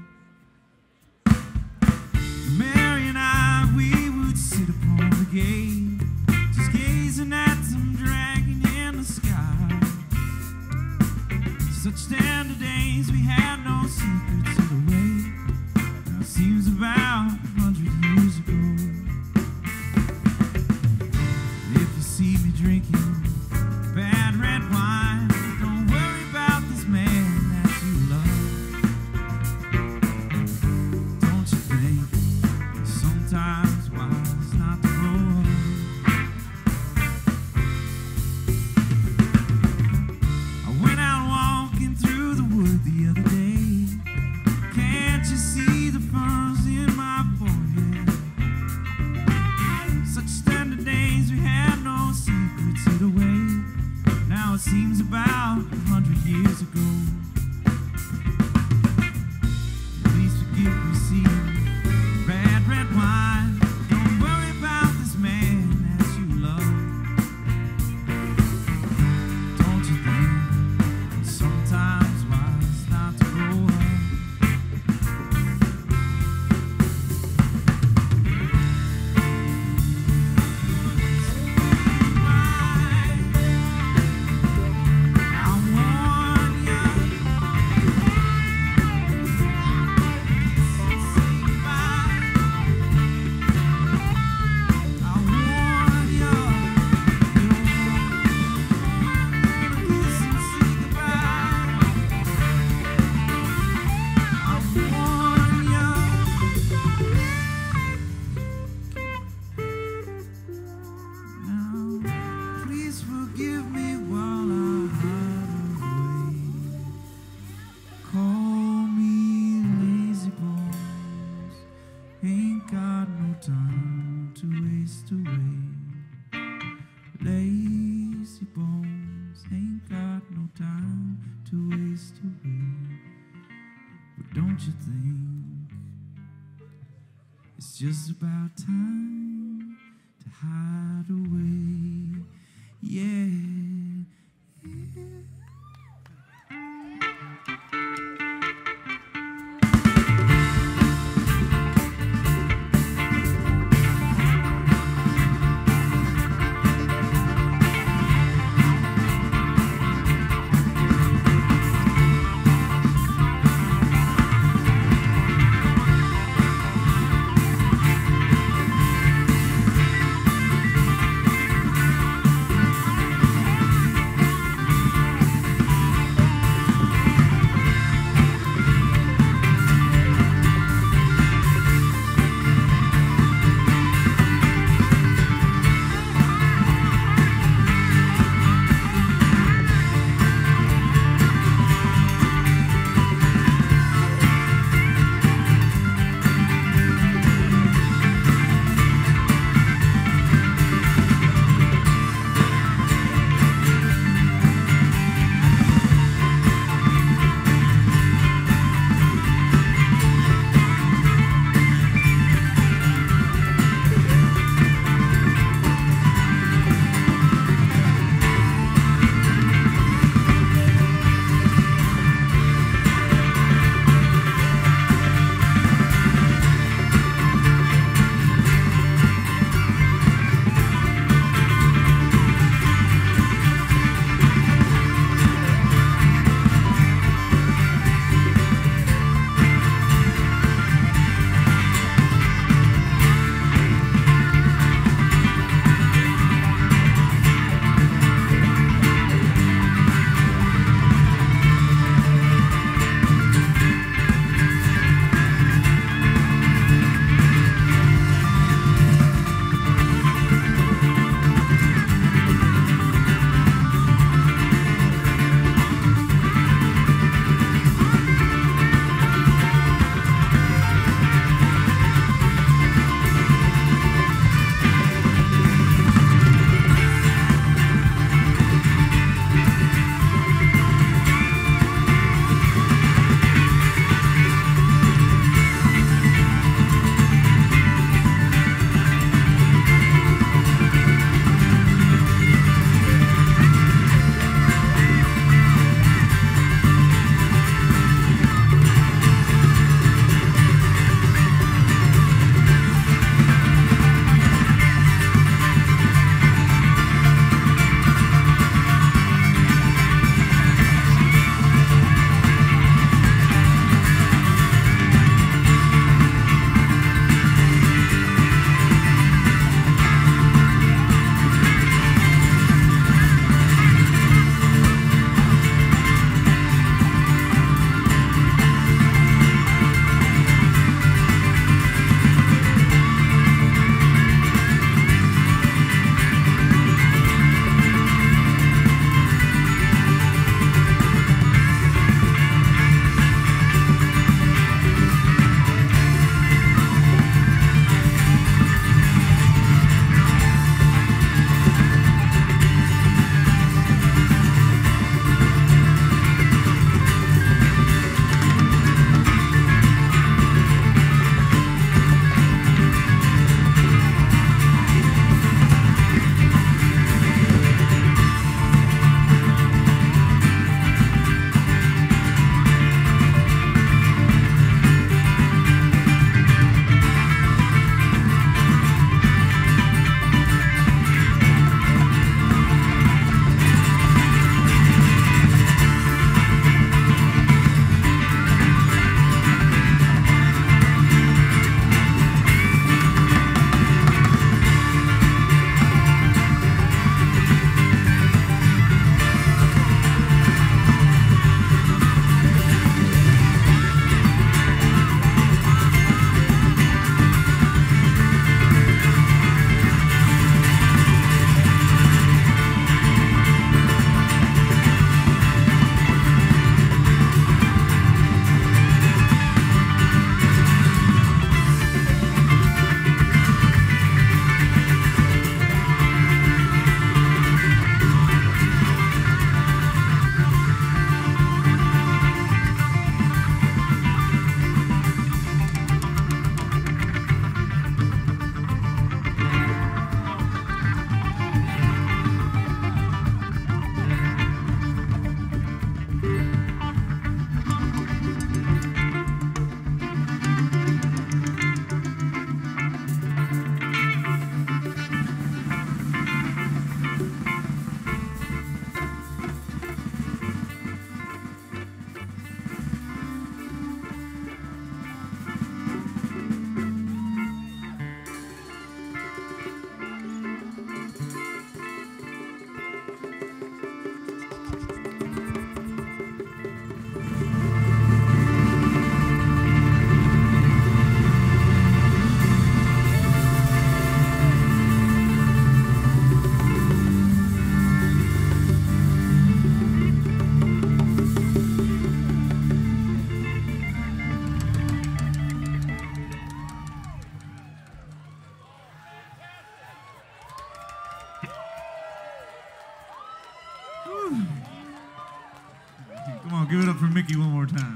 S1: Mary and I, we would sit upon the gate, just gazing at some dragon in the sky. Such tender days, we had no secrets of the way. Now it seems about 100 years ago. If you see me drinking bad red wine, don't worry about this man that you love. Don't you think sometimes wise not to grow up? I went out walking through the wood the other day. Can't you see the ferns in my forehead? Such tender days, we had no secrets hid away. Now it seems about 100 years ago. Please forgive me, seeing red, red wine. Don't worry about this man that you love. Don't you think sometimes wise not to grow up? I warn you, say goodbye. I warn you, kiss and say goodbye. I warn you. Now, please forgive me while I hide away. Call me lazy bones, ain't got no time to waste away. Lazy bones, ain't got no time to waste away. But don't you think it's just about time to hide away? Yeah. for Mickey one more time.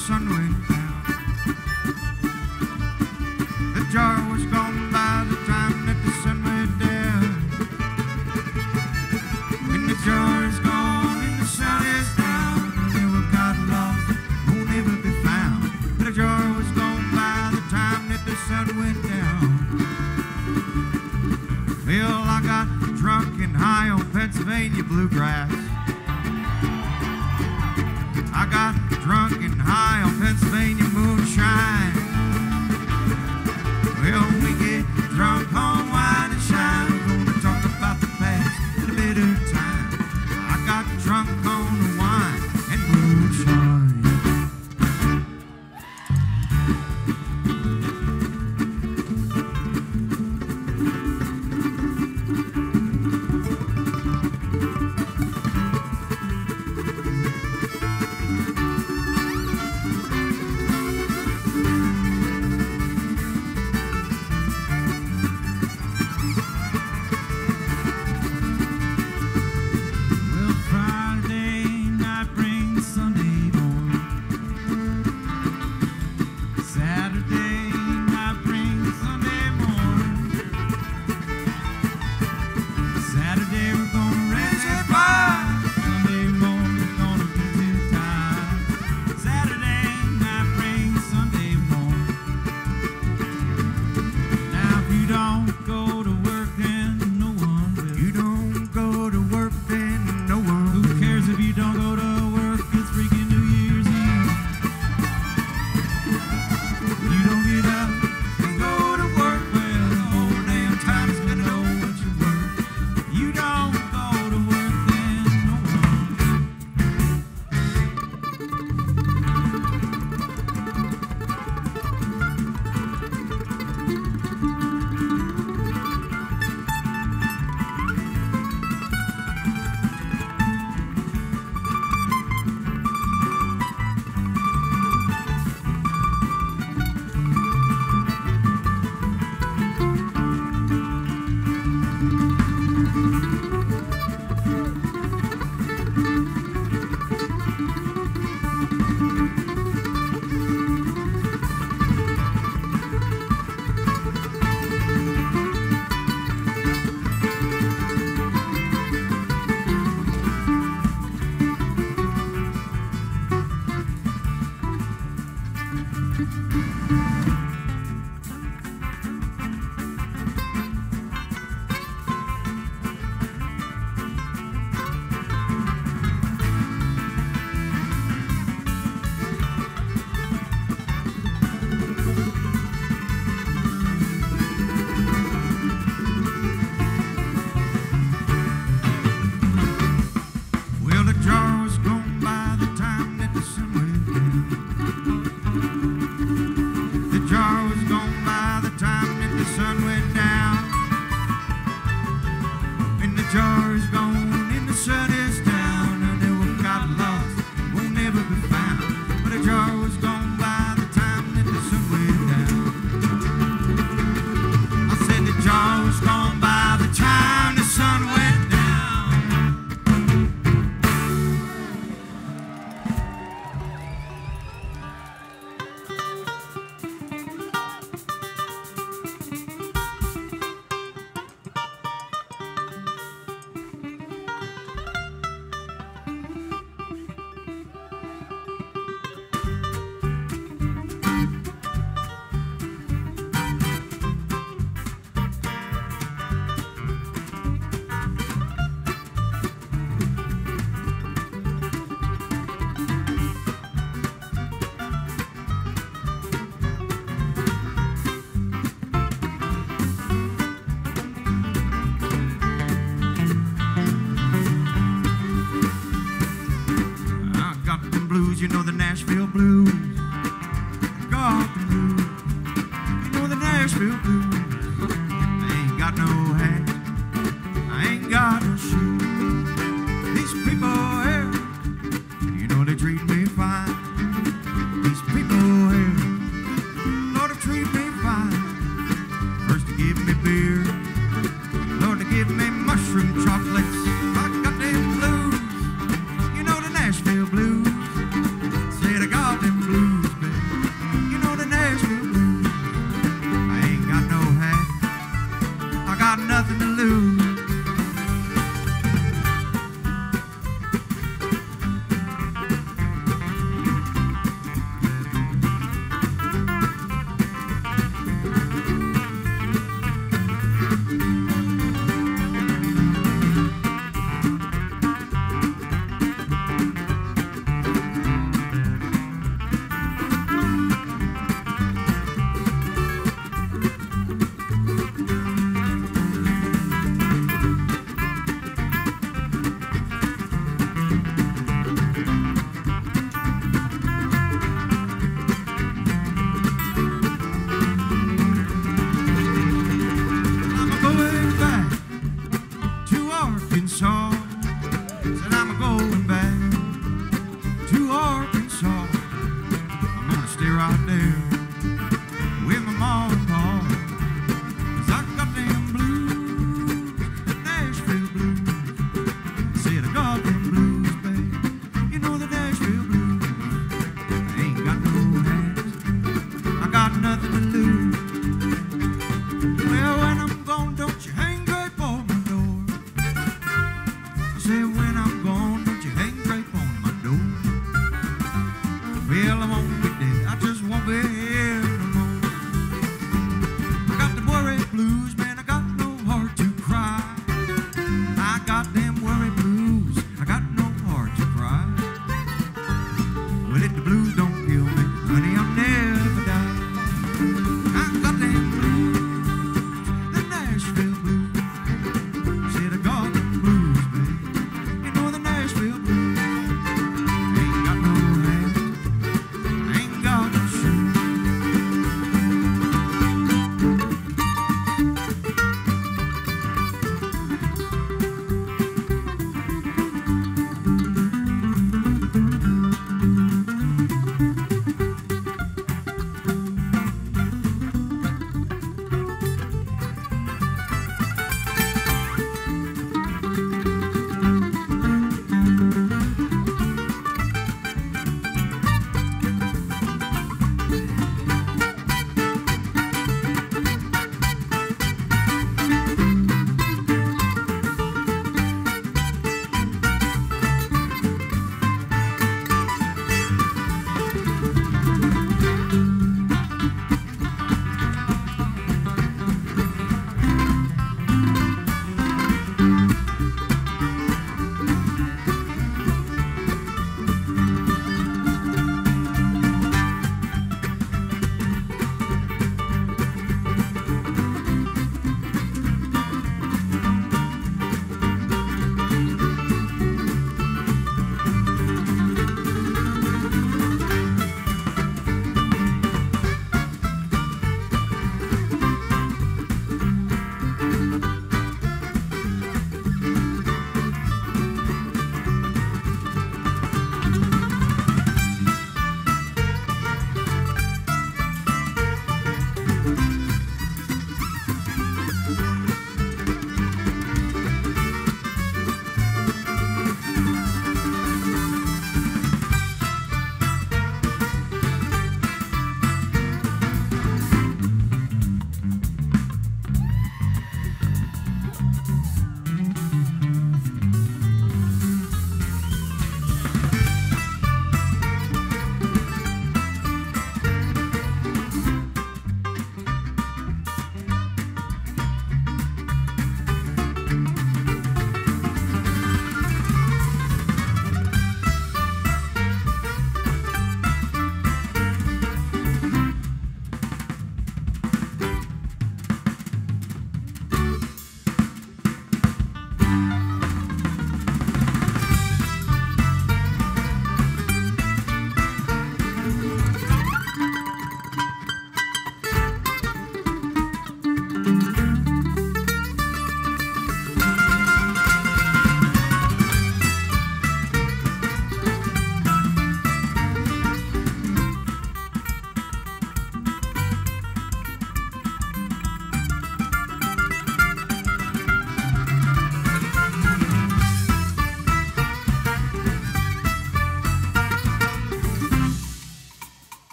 S2: sun went down. The jar was gone by the time that the sun went down. When the jar is gone and the sun is down, they were got lost, won't ever be found. The jar was gone by the time that the sun went down. Well, I got drunk and high on Pennsylvania bluegrass. I got drunk and high on Pennsylvania moonshine. Well, we get drunk on wine and shine. We're gonna talk about the past and a bitter time. I got drunk on the wine and moonshine. You know the Nashville Blues. Got the blues. You know the Nashville Blues. I ain't got no hat. I ain't got no shoes. These people here, you know they treat me fine. These people here, Lord, they treat me fine. First they give me beer, Lord, they give me mushroom chocolates. I got them blues. You know the Nashville Blues. Say I got them blues.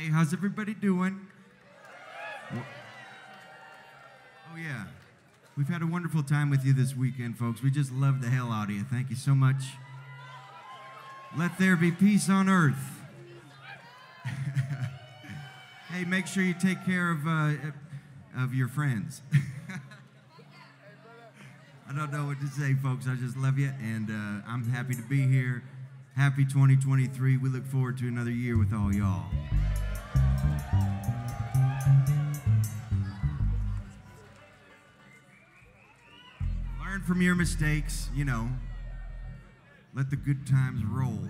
S2: Hey, how's everybody doing? Oh, yeah. We've had a wonderful time with you this weekend, folks. We just love the hell out of you. Thank you so much. Let there be peace on earth. Hey, make sure you take care of your friends. I don't know what to say, folks. I just love you, and I'm happy to be here. Happy 2023. We look forward to another year with all y'all. Learn from your mistakes, you know. Let the good times roll.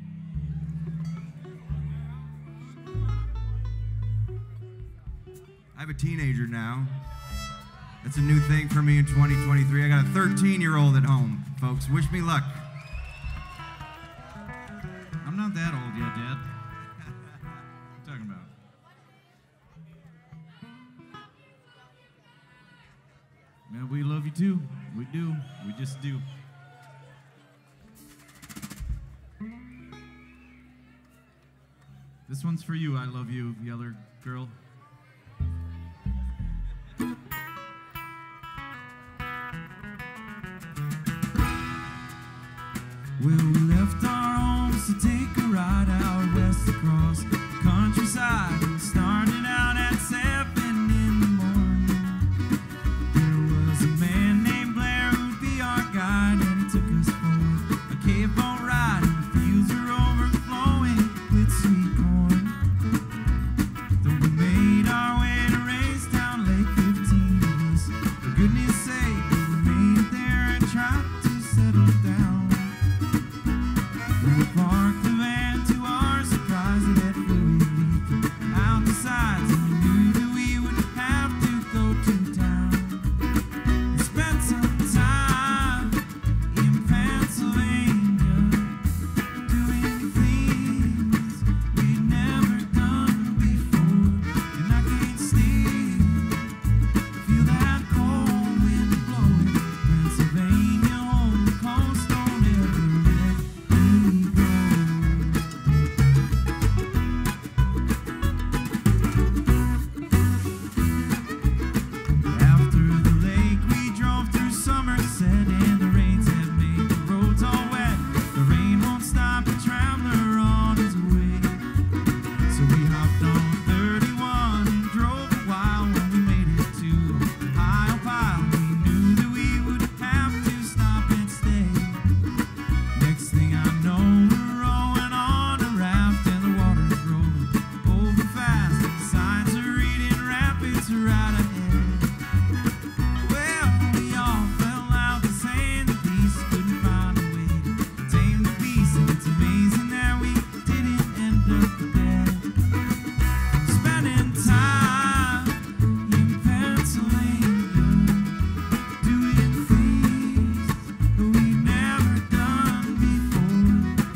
S2: I have a teenager now. That's a new thing for me in 2023. I got a 13-year-old at home, folks. Wish me luck.
S1: I'm not that old yet, Dad. What are you talking about? Man, we love you too. We do. We just do. This one's for you. I love you, Yeller girl. Well, we left our homes to take a ride out west across the countryside. We started out at 7 in the morning. There was a man named Blair who'd be our guide, and he took us for a cave boat ride. And the fields were overflowing with sweet corn. Then we made our way to Raystown, Lake 15 of us. For goodness sake, we made it there and tried to settle down. We parked the van, to our surprise, it had fluid leaking out the sides, and we knew that we would have to go to town. We spent some time in Pennsylvania doing things we'd never done before, and I can't stand feel that cold wind blowing. Pennsylvania on the coast, don't ever let me go. After the lake, we drove through Somerset, and the rains had made the roads all wet. The rain won't stop a traveler on his way. So we hopped on 31 and drove a while. When we made it to Ohio Pile, we knew that we would have to stop and stay. Next thing I know, we're rowing on a raft, and the water's rolling over fast. The signs are reading rapids right ahead. Well, we all fell out the sand. The beast couldn't find a way to tame the beast, and it's amazing that we didn't end up dead. Spending time in Pennsylvania doing things that we've never done before,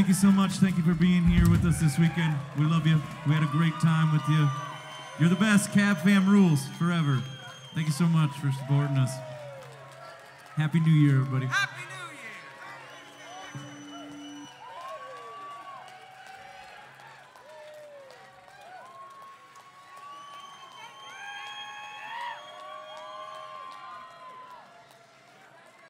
S1: Thank you so much. Thank you for being here with us this weekend. We love you. We had a great time with you. You're the best. Cab Fam rules forever. Thank you so much for supporting us. Happy New Year, everybody.
S3: Happy